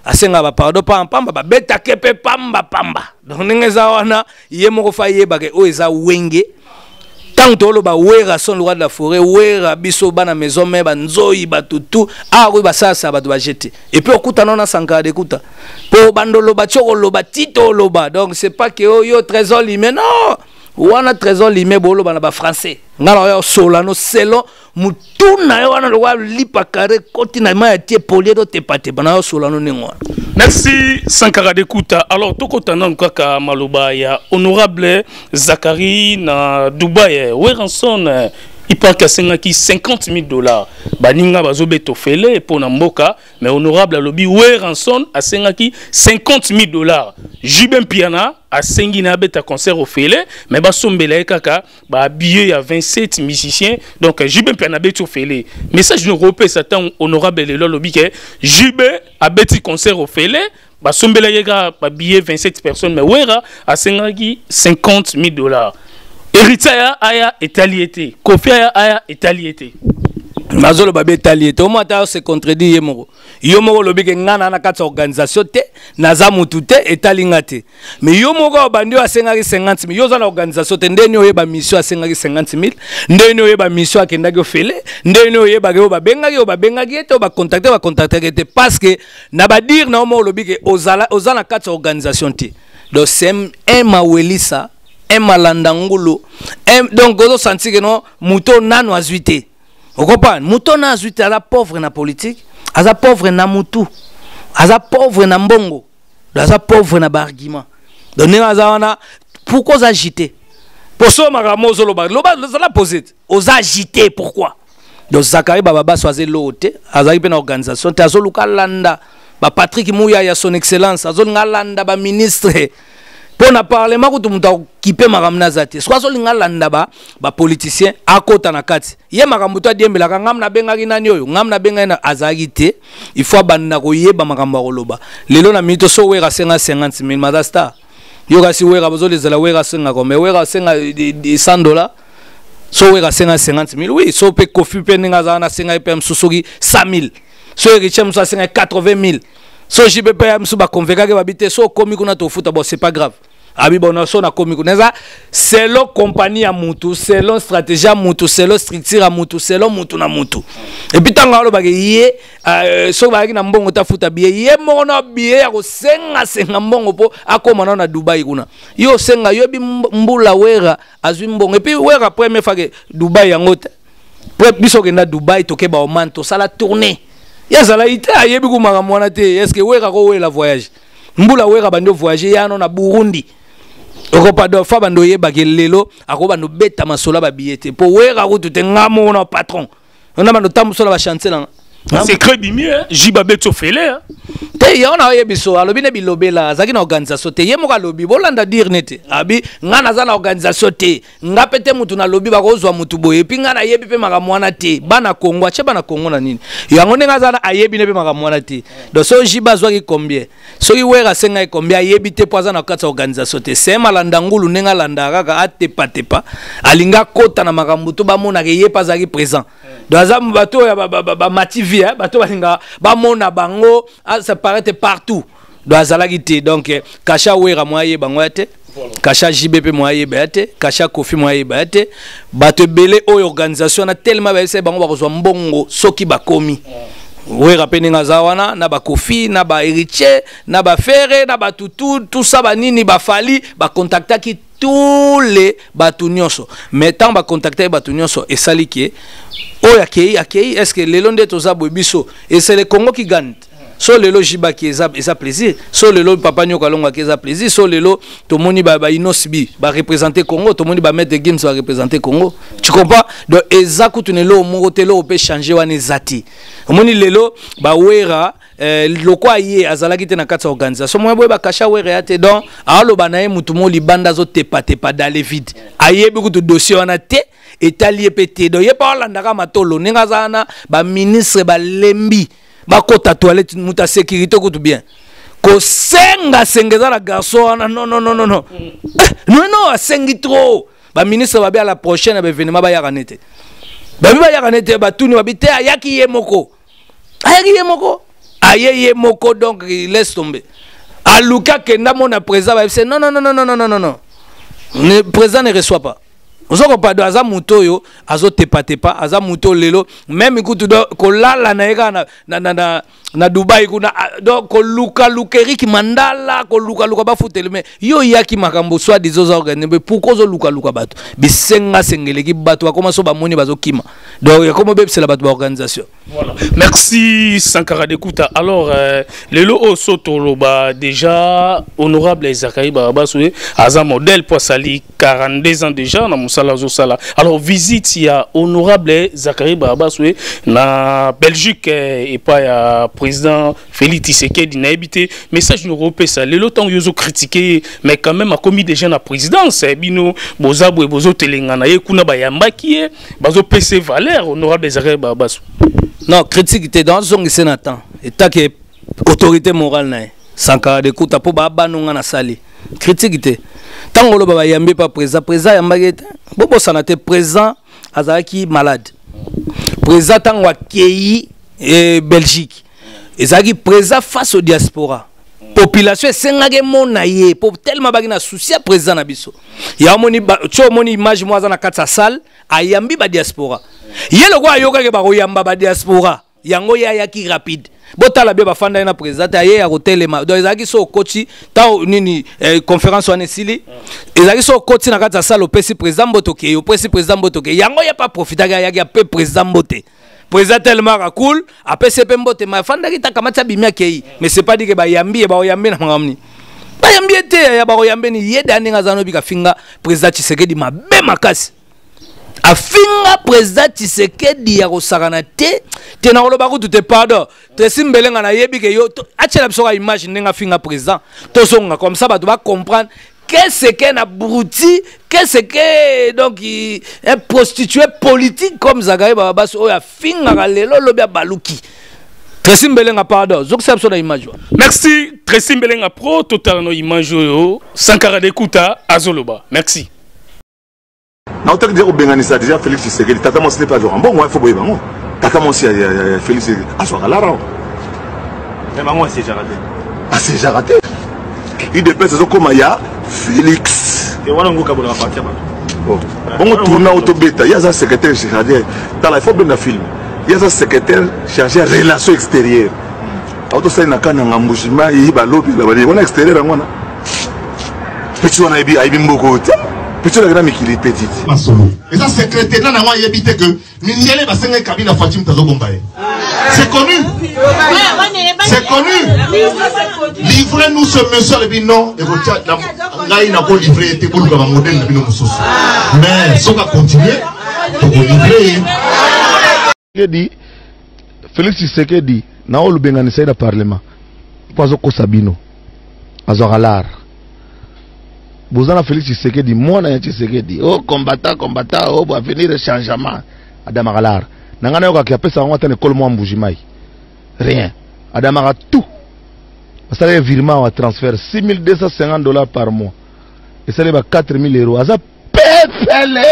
asenga ba pardon pamba pamba ba beta kepe pamba pamba donc ningeza wana ye moko fa ye ba ke o eza wenge tant tolo ba wera son loi de la forêt wera biso bana maison me ba nzoi ba tutu ah oui ba ça ça ba doit jeter et puis okuta nona sankara d'écouta po bandolo ba chokolo ba tito loba donc c'est pas que oh, yo trésor limé non wana trésor limé bolo bana ba français ngala yo solano selo mutuna yo wana lwa lipa carré kotina ma tie poliedo te pate bana yo solano ningwa. Merci Sankara d'écouta. Alors toko tanan kaka maloba ya honorable Zakari na Dubaï Weranson il parle qu'à cinquante mille dollars. Baninga bazobe tofele pour Namboka, mais honorable lobby Weranson a cinquante mille dollars. Jubin Piana a Sengina beta concert au fele, mais basombele kaka ba billet à vingt-sept musiciens. Donc Jubin Piana beta au fele. Message européen satan honorable le lobby que Jubin a beta concert au fele. Basombele yega ba billet vingt-sept personnes, mais Wera a cinquante mille dollars. Eritaya aya etaliété. Kofi aya aya etaliété. Mazolo babé etaliété. Au moins ta se contredit yemoro. Yomoro lobi ke ngana na kata organisation te naza mutu te etalinga te. Mais yomoro bandi wa sengaki cinquante mille. Yoza na organisation te ndeni oyeba mission a sengaki cinquante mille. Ndeni oyeba mission a kendaki ofele. Ndeni oyeba ke ba bengaki o ba bengaki ete o ba contacter ba contacter ete parce que na ba dire na omoro lobi ke ozala ozana kata organisation te. Donc c'est un mawelisa un malandangulu donc gozo senti que non mouton nano azuité vous comprenez mouton na azuité à la pauvre na politique à la pauvre na mutu à la pauvre na mbongo à la pauvre na barguiment donc ne azana pourquoi vous agiter pour ça maramozo loba loba la poser aux agiter pourquoi donc Zakari baba soise lote azali pe na organisation te azoluka landa ba Patrick Mouya ya son excellence azolunga landa ba ministre pour na parlement ko tumuta kipe makamna zate soit so linga landa ba ba politicien akota na kati ye makambo to diembela ka ngamna benga kinani oyo ngamna benga na azagite il faut banna ko yeba makambo ko loba lelo na mito so wera cinquante mille madasta yo ka si wera bozo lezala wera senga ko me wera senga cent dollars so wera cinquante mille oui so pe kofi pe ninga za na senga pe msusugi cent mille so richem so senga quatre-vingt mille so jibe pe msu ba convaincre ke babite so komi kuna to futa bon c'est pas grave. Abi bon so na komiko neza selon compagnie à mutu selon stratégie à mutu selon structure à mutu selon mutu na mutu et puis tanga lo ba ye so ba ki na mbongo ta futa biye ye mo na biye ya ko senga senga mbongo po akoma na Dubai kuna yo senga yo bi mbula wera azwi mbongo et puis wera première fois que Dubai yangote pour biso ke na Dubai to ke ba oman to sala tourner ya sala ita yebi ku maka mwana te est-ce que wera ko wela voyage mbula wera bando voyager yano na Burundi Europa do fa bando ye bagelelo akoba no beta masola ba billet po wera ko tout ngamo na patron on a bando tamsola ba chanter là c'est très bien jiba beto fele te ya ona ye biso alobi ne bilobela zaki na organisation te ye mo ka lobi bolanda dire nete abi ngana za na organisation te ngapete mutu na lobi ba kozwa mutu boye pi ngana yebi pe maka mwana te bana Kongo ache bana Kongo na nini yango nenga za na ayebi ne pe maka mwana te donc so jiba zwa ki combien so yi wera senga combien ayebi te poza na kata organisation te c'est malanda ngulu nenga landa kaka atepa tepa alinga kota na makambu to ba mona ke ye pas zaki présent donc azam bato ya ba ba mati via bato balinga ba mona bango ça paraît partout do azalaki te donc kasha wera moye bango te kasha J B P moye bete kasha Kofi moye bete bato belé o organisation na tellement ba ese bango ba kozwa mbongo soki bakomi wera peninga zawana na ba Kofi na ba héritier na ba Ferré na ba tutu tout ça ba nini ba fali ba contactaki tous les bato nyonso mais tant ba contacter bato nyonso et saliki o ya kei akei est-ce que le londe toza bobiso et c'est le Congo qui gagne. So lelo jiba ki eza eza plaisir so lelo papa nyoka longa ki eza plaisir so lelo to moni ba ba inosbi ba représenter Congo to moni ba mettre games va représenter Congo tu comprends donc eza kutunelo mo hotelo peut changer wana ezati moni lelo ba wera eh, loko aye azalaki te na kati organisation mo boye ba kasha wera ate donc alo banaye mutu mo libanda zo tepa tepa dans les vides aye bi kutu dossier wana te etali epete donc ye pa landaka matolo ninga zana ba ministre ba lembi bakota toilette muta sécurité ko tout bien ko senga sengeza la garçon non non non non non non non sengi trop ba ministre ba bien la prochaine ba événement ba yakanete ba ba yakanete ba tuni ba bité ayaki yemoko ayaki yemoko ayeye moko donc laisse tomber aluka kenda mona président ba non non non non non non non non le président ne reçoit pas ozoko pas do aza muto yo azo tepa tepa aza muto lelo même ikutu do ko lala na eka na na na na Dubai kuna do ko luka lukeri ki mandala ko luka luka ba futele mais yo yaki makambo soit des autres organismes pourquoi zo luka luka bato bisenga sengele ki bato akoma so ba moni bazo kima donc ya komo bebsela bato ba organisation. Voilà. Merci Sankara Dekouta. Alors euh, lelo o sotolo ba déjà honorable Zakaï Babasoué aza modèle pour sali quarante-deux ans déjà na musala zo sala. Alors visite il y a honorable Zakaï Babasoué na Belgique et pas ya président Félix Tshisekedi n'a habité message européen ça les lotang yozo critiqué mais quand même a commis des gens à présidence bino bozabo et bozo telengana ye kuna ba yambaki bazo P C valeur honorable Zakaï Babasoué. Non, critique était dans son sénateur. Et tant que autorité morale na Sankara Dekouta pour baba nonga na sali. Critique était. Tant que le baba yambe pas présent, présent yambage bobo sanate présent azaki malade. Présent tant wa Kei et Belgique. Ezaki présent face au diaspora. Population sengage mona ye pour tellement bagina souci présent na biso. Ya moni cho moni image moi na katsa salle ayambi ba diaspora. Yelo kwa yoka ke ba yamba ba diaspora. Yango ya yaki rapide. Botala be ba fanda na président aye ya hotelema. Donc ezaki so coach ta nini conférence wana sili. Ezaki so coach na katsa salle au pesi président botoke yo pesi président botoke. Yango ya pas profiter ya ya pe président bote. Président tellement cool, après c'est pas mbote ma fanda kita kamata bimia kei, mais c'est pas dit que ba yambi ba yambi na ngamni. Ba yambi ete ya ba yambi ni yeda ninga zano bika finga président Tshisekedi ma be makasi. A finga président Tshisekedi ya kosakana te, te na oloba ko tout pardon. Te simbelenga na yebi ke yo achela bisoka image ninga finga président. To songa comme ça ba tu vas comprendre qu'est-ce qu'un abruti, qu'est-ce que donc un prostitué politique comme Zakaï Babas ou a finga lelo lobia baluki. Très Mbelenga pardon, zok sabso na image. Merci Très Mbelenga pro total no image yo Sankara Dekouta azoloba. Merci. Na otak dire benganisa déjà Félix Tshisekedi tata mo ce n'est pas genre bon moi il faut boyer bango. Tata mo si Félix Tshisekedi ah so la ra. Mais bango c'est déjà raté. Ah c'est déjà raté. Il dépêche zo comme ya Félix. Et voilà ngo kabula partir ba. Bon. Bon tourna autobeta, il y a un secrétaire chargé dans la faut bien film. Il y a un secrétaire chargé de relations extérieures. Auto ça na kana ngambushima yi ba lobi ba bani bona extérieur ngona. Petit on a ibi ibi mboko. Petit la grande mikili petite. Masolo. Et ça secrétaire là na wa yebite que mindele ba senga kabila Fatim tazo bombaye. C'est connu. C'est connu. Livrez-nous ce monsieur le binon et votre là il n'a pas livré été pour le modèle de binon sous. Mais ça va continuer pour livrer. Il dit Félix Tshisekedi na olu benganisa ina parlement. Pazo ko Sabino. Azoralar. Bozana Félix Tshisekedi mwana ya Tshisekedi. Oh combattant combattant oh va venir le changement. Adamaralar. Nangana yoka ki apesa ngwa tane kol mo mbujimai. Rien. Adamara tout. Ça a un virement à transfert six mille deux cent cinquante dollars par mois. Et ça a quatre mille euros. Ça pépélé.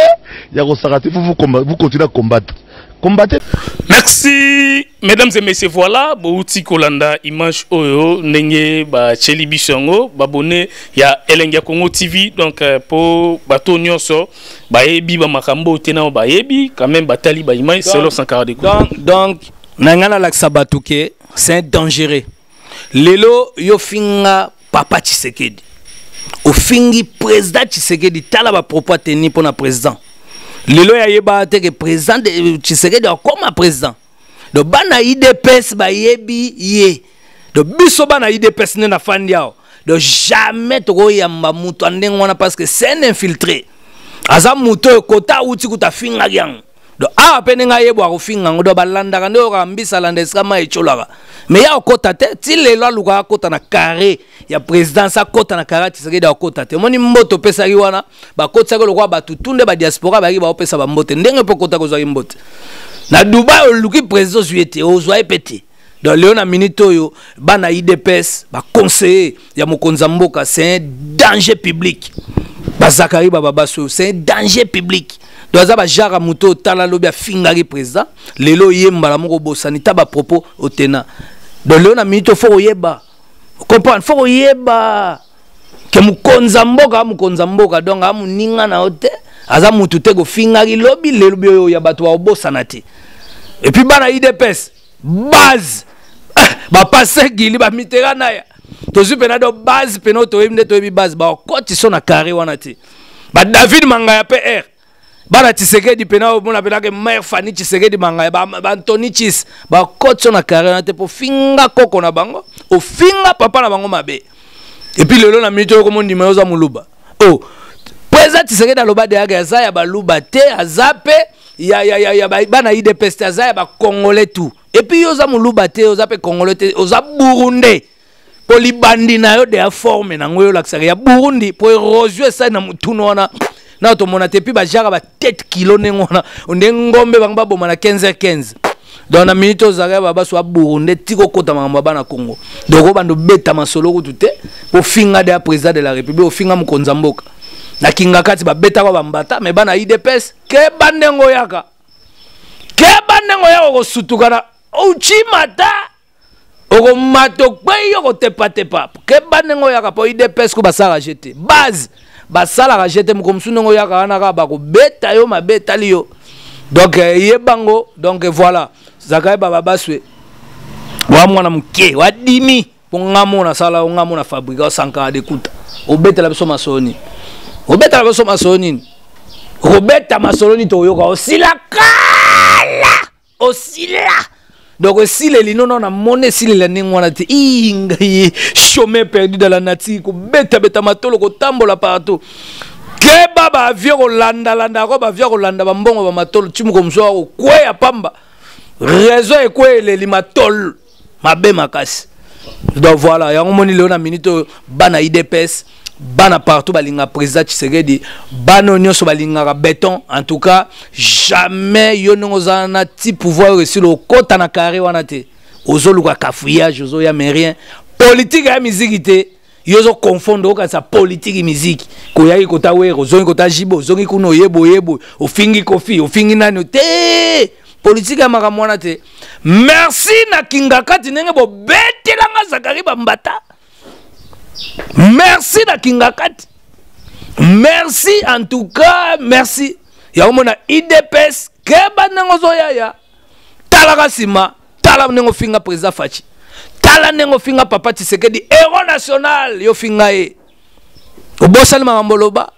Vous continuez à combattre. Combattez. Merci, mesdames et messieurs. Voilà, Bouti Kolanda, image Oyo, Nenge, ba Cheli Bisongo, Babone, ya Elengia Congo T V. Donc, pour Bato Nyonso, Baebi, Bamakambo, Tena, Baebi, quand même, Batali, Baimai, c'est le Sankara Dekouta. Donc, donc, Nangana Laksabatouke, c'est dangereux. Lelo yo finga papa Tshisekedi. O fingi président Tshisekedi tala ba propos teni pour na président. Lelo ya yeba te que président de Tshisekedi comme président. Do bana I D P S ba yebi ye. Do biso bana I D P S ne na fandiao. Do jamais to yamba mutu andengwana parce que c'est un infiltré. Aza mutu kota uti kuta finga yang. Do a penenga yebo akofinga ngodo balanda kande okambisa landa skama echolara mais ya okota te ti lelo aluka akota na carré ya présidence akota na carré Tshisekedi akota te moni mboto pesa ki wana bakotisa ko lokwa batutunde ba diaspora ba ki ba opesa ba mbote ndenge pokota ko zwa mbote na Dubai oluki président juillet ozwa epete do leo na minute oyo bana I D P S ba conseiller ya mokonza mboka c'est un danger public ba Zakari Bababaso c'est un danger public. Doza ba jara muto tala lobi a fingari président lelo yemba la moko bosani taba propos otena donc lelo na minute faut yeba comprendre faut yeba ke mukonza mboka mukonza mboka donc amu ninga na hote aza mutu te go finga lobi lelo bio ya bato wa obosana te et puis bana I D P S base ba passer gili ba mitera na ya to zu pena do base pena to yimde to yebi base ba koti so na carré wana te ba David Mangaya P R bana Tshisekedi pena o mona pena ke maire Fani Tshisekedi Mangaya ba, ba Anthony Chis ba koti so na carré wana te po finga koko na bango o finga papa na bango mabe et puis lelo na minute ko mondi mayoza muluba oh président Tshisekedi aloba de aga za ya ba luba te azape ya ya ya ya bana I D P S aza ya ba congolais tout et puis yoza muluba te oza pe congolais te oza burundais po libandi na yo de a forme na ngoyo la ya Burundi po érosion ça na mutuno wana na to mona te puis ba jara ba tête kilo nengona onde ngombe bangba boma na quinze heures quinze donc na minute ozaga baba so Burundi tiko kota mamba bana Congo donc bando beta masolo ko tout po finga de président de la République o finga mukonza mboka na kinga kati ba beta ko bambata mais bana I D P S ke bandengo yaka ke bandengo yako ko sutukana uchimata oko mato kwe yoko tepa tepa ke bandengo yaka po I D P S ko basala jeter base basala jeter mukomsunengo yaka ana ka ba ko beta yo mabeta liyo donc yebango donc voilà zakai baba baswe wa mwana mke wa dimi po ngamona sala ngamona fabrique o sankara de kuta obeta la biso masoni obeta la biso masoni obeta masoloni to yoka osila kala osila donc si les lino non na monnaie si les ningwana te ingai chemin perdu dans la nature ko beta beta matolo ko tambola partout ke baba avion ko landa landa ko ba avion ko landa ba mbongo ba matolo timu ko mso ko kwe pamba réseau e kwe le limatol mabe makasi donc voilà ya ngomoni leo na minute bana I D P S bana partout balinga président Tshisekedi bana nyonso balinga béton en tout cas jamais yo nongoza na ti pouvoir reçu le kota na carré wana te ozoluka kafouillage ozo ya mais rien politique ya musique te yozo confondre ka sa politique et musique ko yaki kota wero zongi kota jibo zongi kuno yebo yebo ofingi kofi ofingi nani te politique ya makamwana te merci na kingakati nenge bo betelanga Zakari Bambata. Merci na Kingakati. Merci en tout cas, merci. Ya omona I D P S keba nango zoyaya. Tala kasima, tala nengo finga président Fachi. Tala nengo finga papa Tshisekedi héros national yo finga e. Obosali mangamboloba.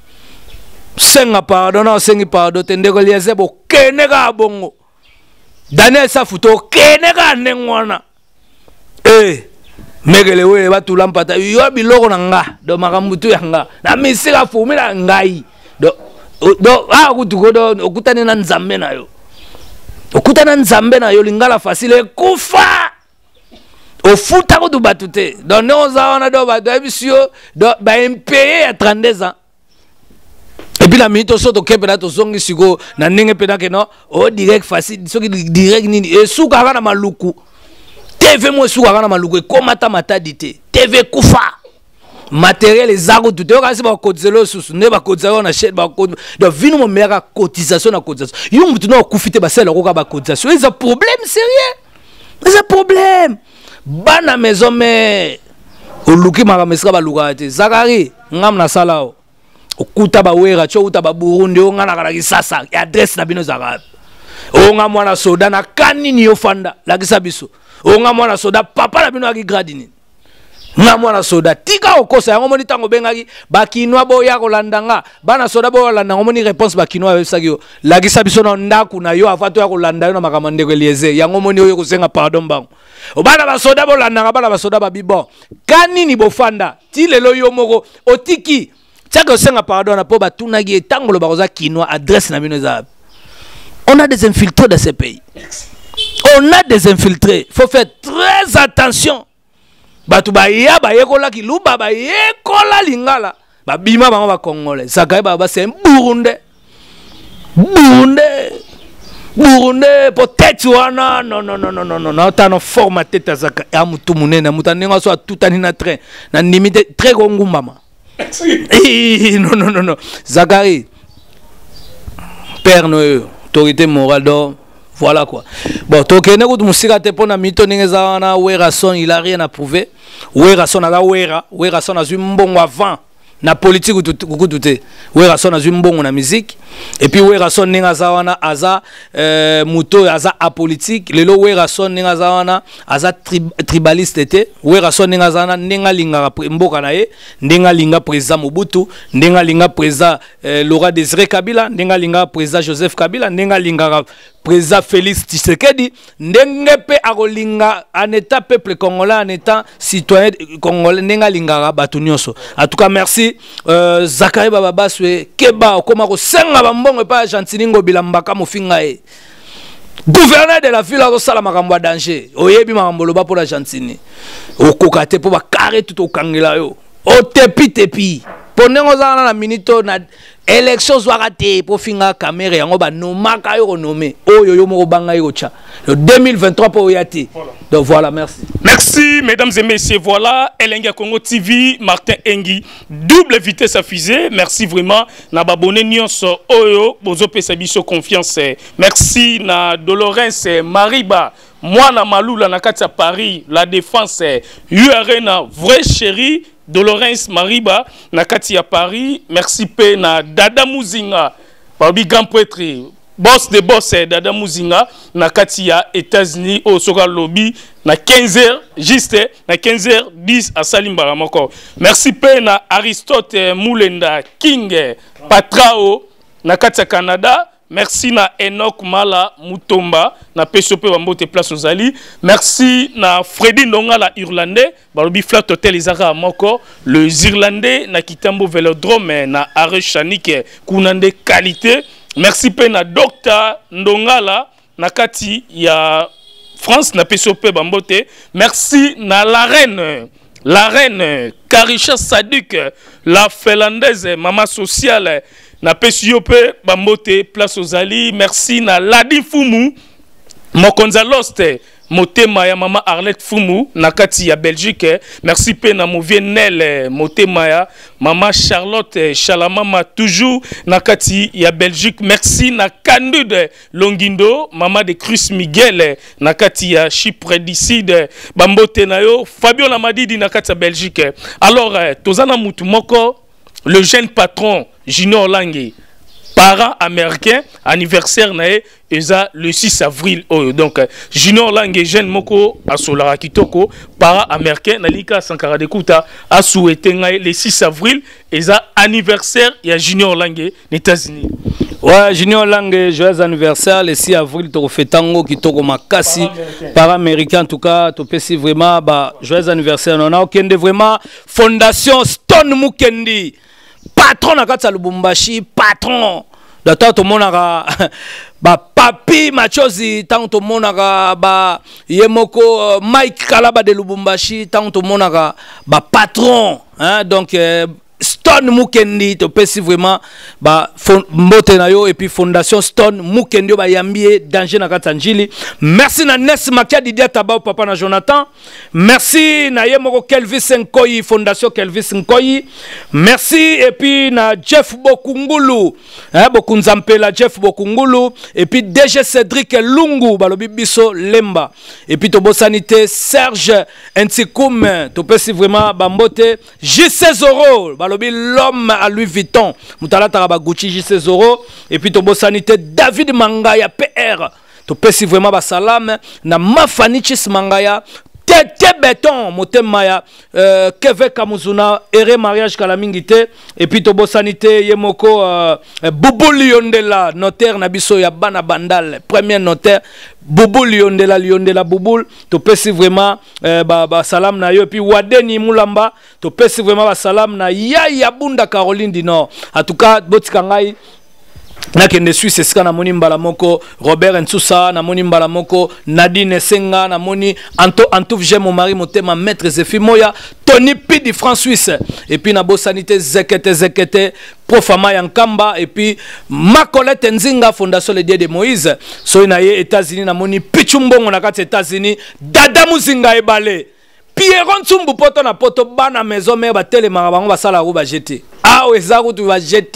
Senga pardon, na sengi pardon tendeko lieze bo kenega bongo. Daniel Safuto kenega nengwana. Eh megele we batu lampata yo biloko na nga do makambutu ya nga na misika fumila ngai do do ah kutuko do okutane na nzambe na yo okutana nzambe na yo lingala facile kufa ofuta ko du batute do noza wana do ba do ebisio do ba impayé à trente-deux ans et puis la minute soto kepena to zongi siko na ninge pena ke no o direct facile soki direct nini e suka kana maluku T V mo suka kana maluku komata matadite T V kufa matériel ezako tout yo kasi ba cotisation susu ne ba cotisation na chaîne ba do vino mo mera cotisation na cotisation yo mutu no kufite ba sela ko ba cotisation c'est un problème sérieux c'est un problème bana maison mais oluki makamesika ba lukate Zakari ngam na salao okuta ba wera cho uta ba Burundi o ngana kala kisasa adresse na bino Zakari o ngam wana soda na kanini yo fanda la kisabiso o nga mwana soda papa na bino aki gradini nga mwana soda tika okosa yango moni tango bengaki bakinwa boya kolandanga bana soda boya kolandanga moni réponse bakinwa yebisaki yo lagisa biso na ndaku na yo afato ya kolanda yo na makambo ndeko Eliezer yango moni oyo kosenga pardon bango o bana basoda bolandanga bana basoda babibon kanini bofanda ti lelo yo moko otiki tiaka osenga pardon na po batunaki etangolo bakoza kinwa adresse na bino eza. On a des infiltrés dans ces pays. On a des infiltrés. Il faut faire très attention. Batu ba ya ba yekola ki luba ba yekola lingala. Ba bima ba ba Congolais. Zakari Baba c'est un Burundais. Burundais. Burundais peut-être wana non non non non non non non ta no formaté ta Zakari amutu munene mutanenga so tutani na train na limite très gongumama. Non non non non Zakari Père Noël autorité morale donc Voilà quoi. Bon, tokene ko musika te pona mito ningeza wana Werason il a rien à prouver. Werason ala Wera, Werason azui mbongo avant na politique kuku douté. Werason azui mbongo na musique et puis Werason ningaza wana aza euh, muto aza apolitique. Lelo Werason ningaza wana aza trib, tribaliste te. Werason ningaza wana ninga linga mboka na ye, ninga linga président Mobutu, ninga linga président euh, Laurent Désiré Kabila, ninga linga président Joseph Kabila, ninga linga président Félix Tshisekedi, ndenge pe akolinga en état peuple congolais, en état citoyen congolais, nenga linga batu nyonso. En tout cas, merci euh, Zakari Bababaswe Keba okoma ko senga bambongo pa Jantiningo bilambaka mofinga e. Gouverneur de la ville a sala makambo ya danger. Oyebi makambo loba pour la Jantini. Okokate po ba carré tout au kangela yo. O tepi tepi. Ponengo zana na minito na élection zoarate pour finga caméra yango ba nomaka yo nommé oyo yo moko banga yo cha le deux mille vingt-trois pour yati. Donc voilà, merci. Merci mesdames et messieurs, voilà Elenga Congo T V, Martin Engi, double vitesse à fusée. Merci vraiment na babone nyonso oyo bozo pesa biso confiance. Merci na Dolores Mariba, moi na Malula na kati ya Paris, la défense U R N vrai chéri Dolores Mariba na kati ya Paris. Merci pe na Dada Muzinga Babi grand prêtre boss de boss Dada Muzinga na kati ya États-Unis au soka lobby na quinze heures juste na quinze heures dix à Salimbara moko. Merci pe na Aristote Mulenda King Patrao na kati ya Canada. Merci na Enoch Mala Mutomba na P S O P Bambote Place Ozali. Merci na Freddy Ndonga la Irlandais Balobi Flat Hotel Izaka Moko. Les Irlandais na Kitambo Velodrome na Arre Chanik Kunande qualité. Merci pe na Docteur Ndonga la na kati ya France na P S O P Bambote. Merci na la reine la reine Karisha Sadik la finlandaise maman sociale na P S O P Bambote Place Ozali. Merci na Ladi Fumu Mokonza Loste Motema ya mama Arlette Fumu na kati ya Belgique. Merci pe na Movie Nel Motema ya mama Charlotte Chalamama toujours na kati ya Belgique. Merci na Candude Longindo mama de Cruz Miguel na kati ya Chypre d'Icide Bambote na yo. Fabio Lamadidi na kati ya Belgique. Alors tozana mutu moko le jeune patron Junior Lange, parent américain, anniversaire nae eza le six avril. Oh, donc Junior Lange jeune moko a Solara Kitoko, parent américain nalika Sankara de Kuta a souhaité le six avril eza anniversaire ya Junior Lange aux États-Unis. Ouais, Junior Lange, joyeux anniversaire le six avril to fetango kitoko makasi par américain en tout cas to pesi vraiment ba joyeux anniversaire on a aucun de vraiment fondation Stone Mukendi patron na kati ya Lubumbashi patron de tant to monaka ba papi machozi tant to monaka ba yemoko Mike Kalaba de Lubumbashi tant to monaka ba patron hein donc euh, Stone Mukendi to pesi vraiment ba mbote na yo et puis fondation Stone Mukendi ba yambie danger na katanjili. Merci na Nes Makia Didia Taba papa na Jonathan. Merci na yemoko Kelvis Nkoyi fondation Kelvis Nkoyi. Merci et puis na Jeff Bokungulu hein Bokunzampela Jeff Bokungulu et puis D G Cédric Lungu balobi biso Lemba et puis to sanité Serge Ntikoum to pesi vraiment ba mbote J C Zoro l'homme à Louis Vuitton Moutala Taraba Gucci J C Zoro et puis tobo sanité David Mangaya P R to pesi vraiment ba salam na Mafanichis Mangaya Tete Béton Motemaya euh, Keve Kamuzuna Ere mariage Kalamingite et puis tobo sanité Yemoko euh, Boubou Liondela notaire Nabiso ya Bana Bandal premier notaire Boubou Liondela Liondela Boubou to pesi vraiment euh, ba, ba salam na yo et puis Wadeni Mulamba to pesi vraiment ba salam na Yaya Bunda Caroline du Nord en tout cas botikangai na kende Suisse esika na moni mbala moko Robert Ntsusa na moni mbala moko Nadine Senga na moni Anto Antouf Jem mon mari motema maître Zephi Moya Tony P di France Suisse et puis na bo sanité Zekete Zekete Profama Yankamba et puis Macolette Nzinga fondation le Dieu de Moïse so na ye États-Unis na moni Pichumbongo na kati États-Unis Dada Muzinga ebale Pierron Tsumbu poto na poto bana maison mais ba tele marabango ba sala ro ba jeter ah eza ko tu va jeter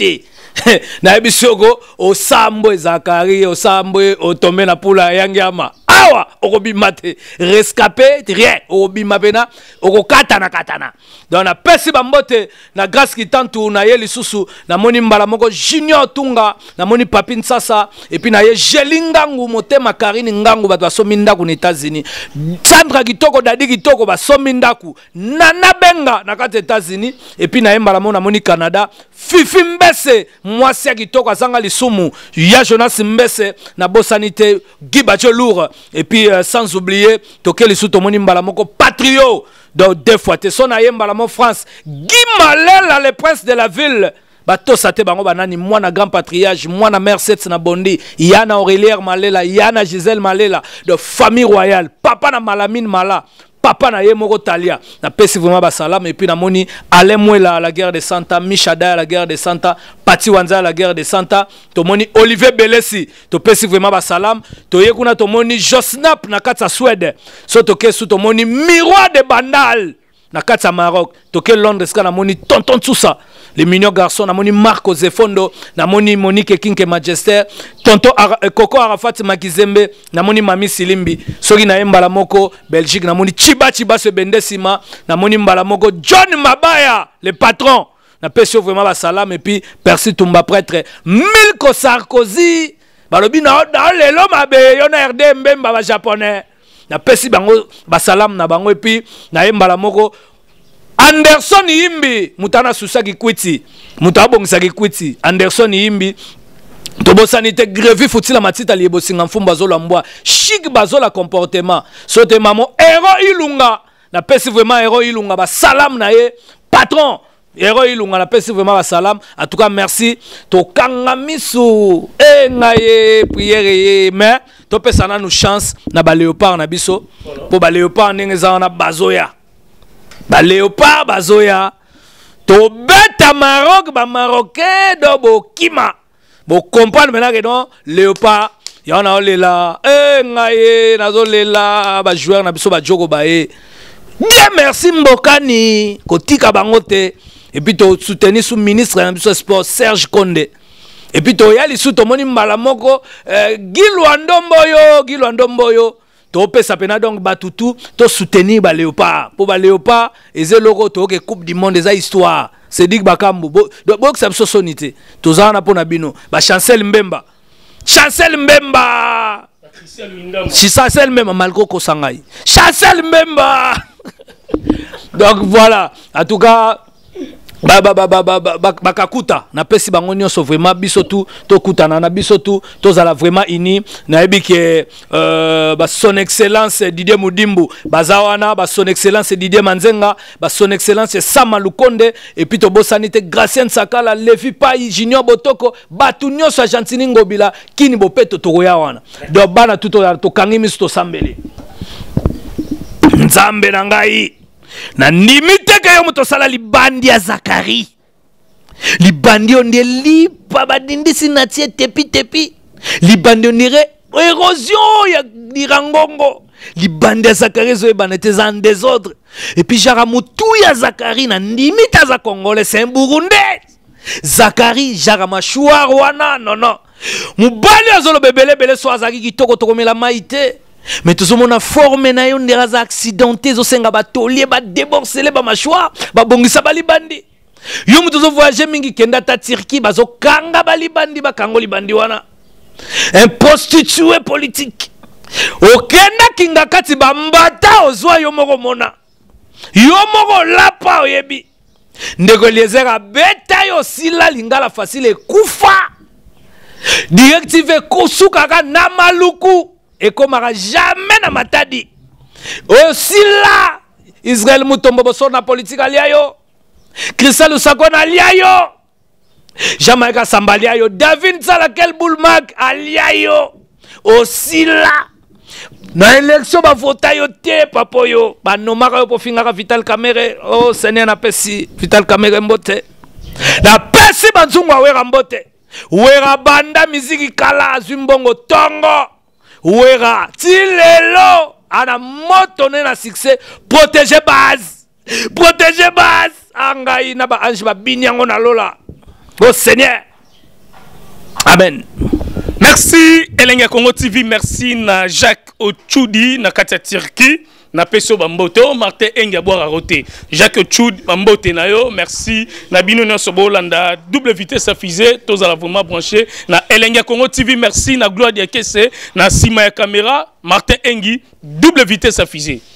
na ebisoko o sambo Zakari o sambo o tombe na pula yangiama awa okobima te rescapé rien okobima pena okokatana katana donc na pesi bambote na grâce qui tantu na ye lisusu na moni mbala moko junior tunga na moni papi nsasa et puis na ye jelingangu motema Karine ngangu bato basomi ndaku na États-Unis Sandra kitoko dadi kitoko basomi ndaku nana benga na kati États-Unis et puis na ye mbala moko na moni Canada Fifi Mbese mwasi ya kitoko azanga lisumu ya Jonas Mbese na bosanité Gibacho lourd et puis euh, sans oublier toke lisu tomoni mbala moko Patrio donc deux fois te son aye mbala mo France Guy Malela le prince de la ville bato sate bango banani mwana grand patriarche mwana Mercedes na Bondi yana Aurélien Malela yana Gisèle Malela de famille royale papa na Malamine Mala papa na ye moko Talia na pesi vraiment ba salam et puis na moni Alain Mwela à la guerre de Santa Michada à la guerre de Santa Pati Wanza à la guerre de Santa to moni Olivier Belesi to pesi vraiment ba salam to ye kuna to moni Josnap na katsa Suède so to ke su to moni Miroir de Bandal na katsa Maroc to ke Londres ska na moni tonton tout ça les mignons garçons na moni Marco Zefondo na moni Monique Kinke Majester tonton Ara, eh, Coco Arafat Makizembe na moni Mami Silimbi soki na mbala moko Belgique na moni Chiba Chiba se bendesima na moni mbala moko John Mabaya le patron na pesio vraiment ba salam et puis Percy Tumba prêtre Milko Sarkozy balobi na na lelo mabe yo na R D mbemba ba japonais na pesi bango ba salam na bango et puis na mbala moko Anderson Yimbi mutana susaki kwiti mutabongisa kwiti Anderson Yimbi tobo sanité grevi futila matita liebo singa mfumba zola mbwa chic bazola comportement sote mamo héros ilunga na pesi vraiment héros ilunga ba salam na ye patron héros ilunga na pesi vraiment ba salam en tout cas merci to kangamisu e ngaye prière ye mais to pesa na nous chance na ba léopard na biso po ba léopard ndenge na bazoya ba léopard bazoya to beta Maroc ba marocain do bo kima bo comprendre maintenant que non léopard ya na olela eh ngaye nazo lela ba joueur na biso ba jogo ba e Dieu merci mbokani kotika bango te et puis to soutenir sous ministre na biso sport Serge Condé et puis to yali sous to moni mbala moko eh, Gilwandomboyo Gilwandomboyo to pesa pena donc batutu to soutenir ba léopard pour ba léopard eze loko to ke coupe du monde eza histoire c'est dit bakambu bo bo que ça so sonité to zana pona bino ba Chancel Mbemba Chancel Mbemba si Chancel Mbemba malko ko sangai Chancel Mbemba donc voilà en tout cas ba ba ba ba ba bakakuta na pesi bango nyonso vraiment biso tout to kutana na biso tout to zala vraiment ini na ebi ke euh ba son excellence Didier Mudimbu bazawana ba son excellence Didier Manzenga ba son excellence Sama Lukonde et puis to bosanité Gracien Sakala Levi Pai Junior Botoko batu nyonso Argentine ngobila kini bopeto to koya wana do bana tout to kangi misto sambeli nzambe na ngai na nimite ke yo moto sala libandi ya Zakari libandi onde lipa badindisi na tie tepi tepi libandi onire érosion ya dirangongo libandi ya Zakari zo ebana te en désordre et puis jara mutu ya Zakari na nimita za congolais c'est un burundais Zakari jara machouar wana non non mubali azolo bebele bele so azaki kitoko tokomela maite mais tout le monde a formé na yo nderaza accidenté zo senga ba tolier ba déborceler ba machwa ba bongisa ba libandi yo mutu zo voyager mingi kenda ta Turquie ba zo kanga ba libandi ba kango libandi wana un prostitué politique okenda kinga kati ba mbata ozwa yo moko mona yo moko lapa oyebi ndeko Eliezer beta yo sila lingala facile kufa directive kusuka ka na maluku et comme jamais na matadi aussi là Israël Mutombo boso na politique aliayo Christelle Sakona aliayo Jamaïca Sambaliayo David Salakel Boulmak aliayo aussi là na élection ba vota yo te papoyo ba nomaka yo pofinga Vital Kamerhe oh Seigneur na pesi Vital Kamerhe mbote na pesi banzungu awera mbote wera banda miziki kala azumbongo tongo Ouera, Tilelo, ana moto na succès, protéger base, protéger base, angai na ba ange ba binyango na lola. Oh Seigneur, Amen. Merci Elenga Congo T V, merci na Jacques Ochudi na Katia Turki. Na peso bamboto Martin Enga boire roté Jacques Choud bambote na yo merci na bino na sobolanda double vitesse affisée tous à la vraiment branché na Elenga Congo T V merci na gloire de Kesse na sima ya caméra Martin Engi double vitesse affisée.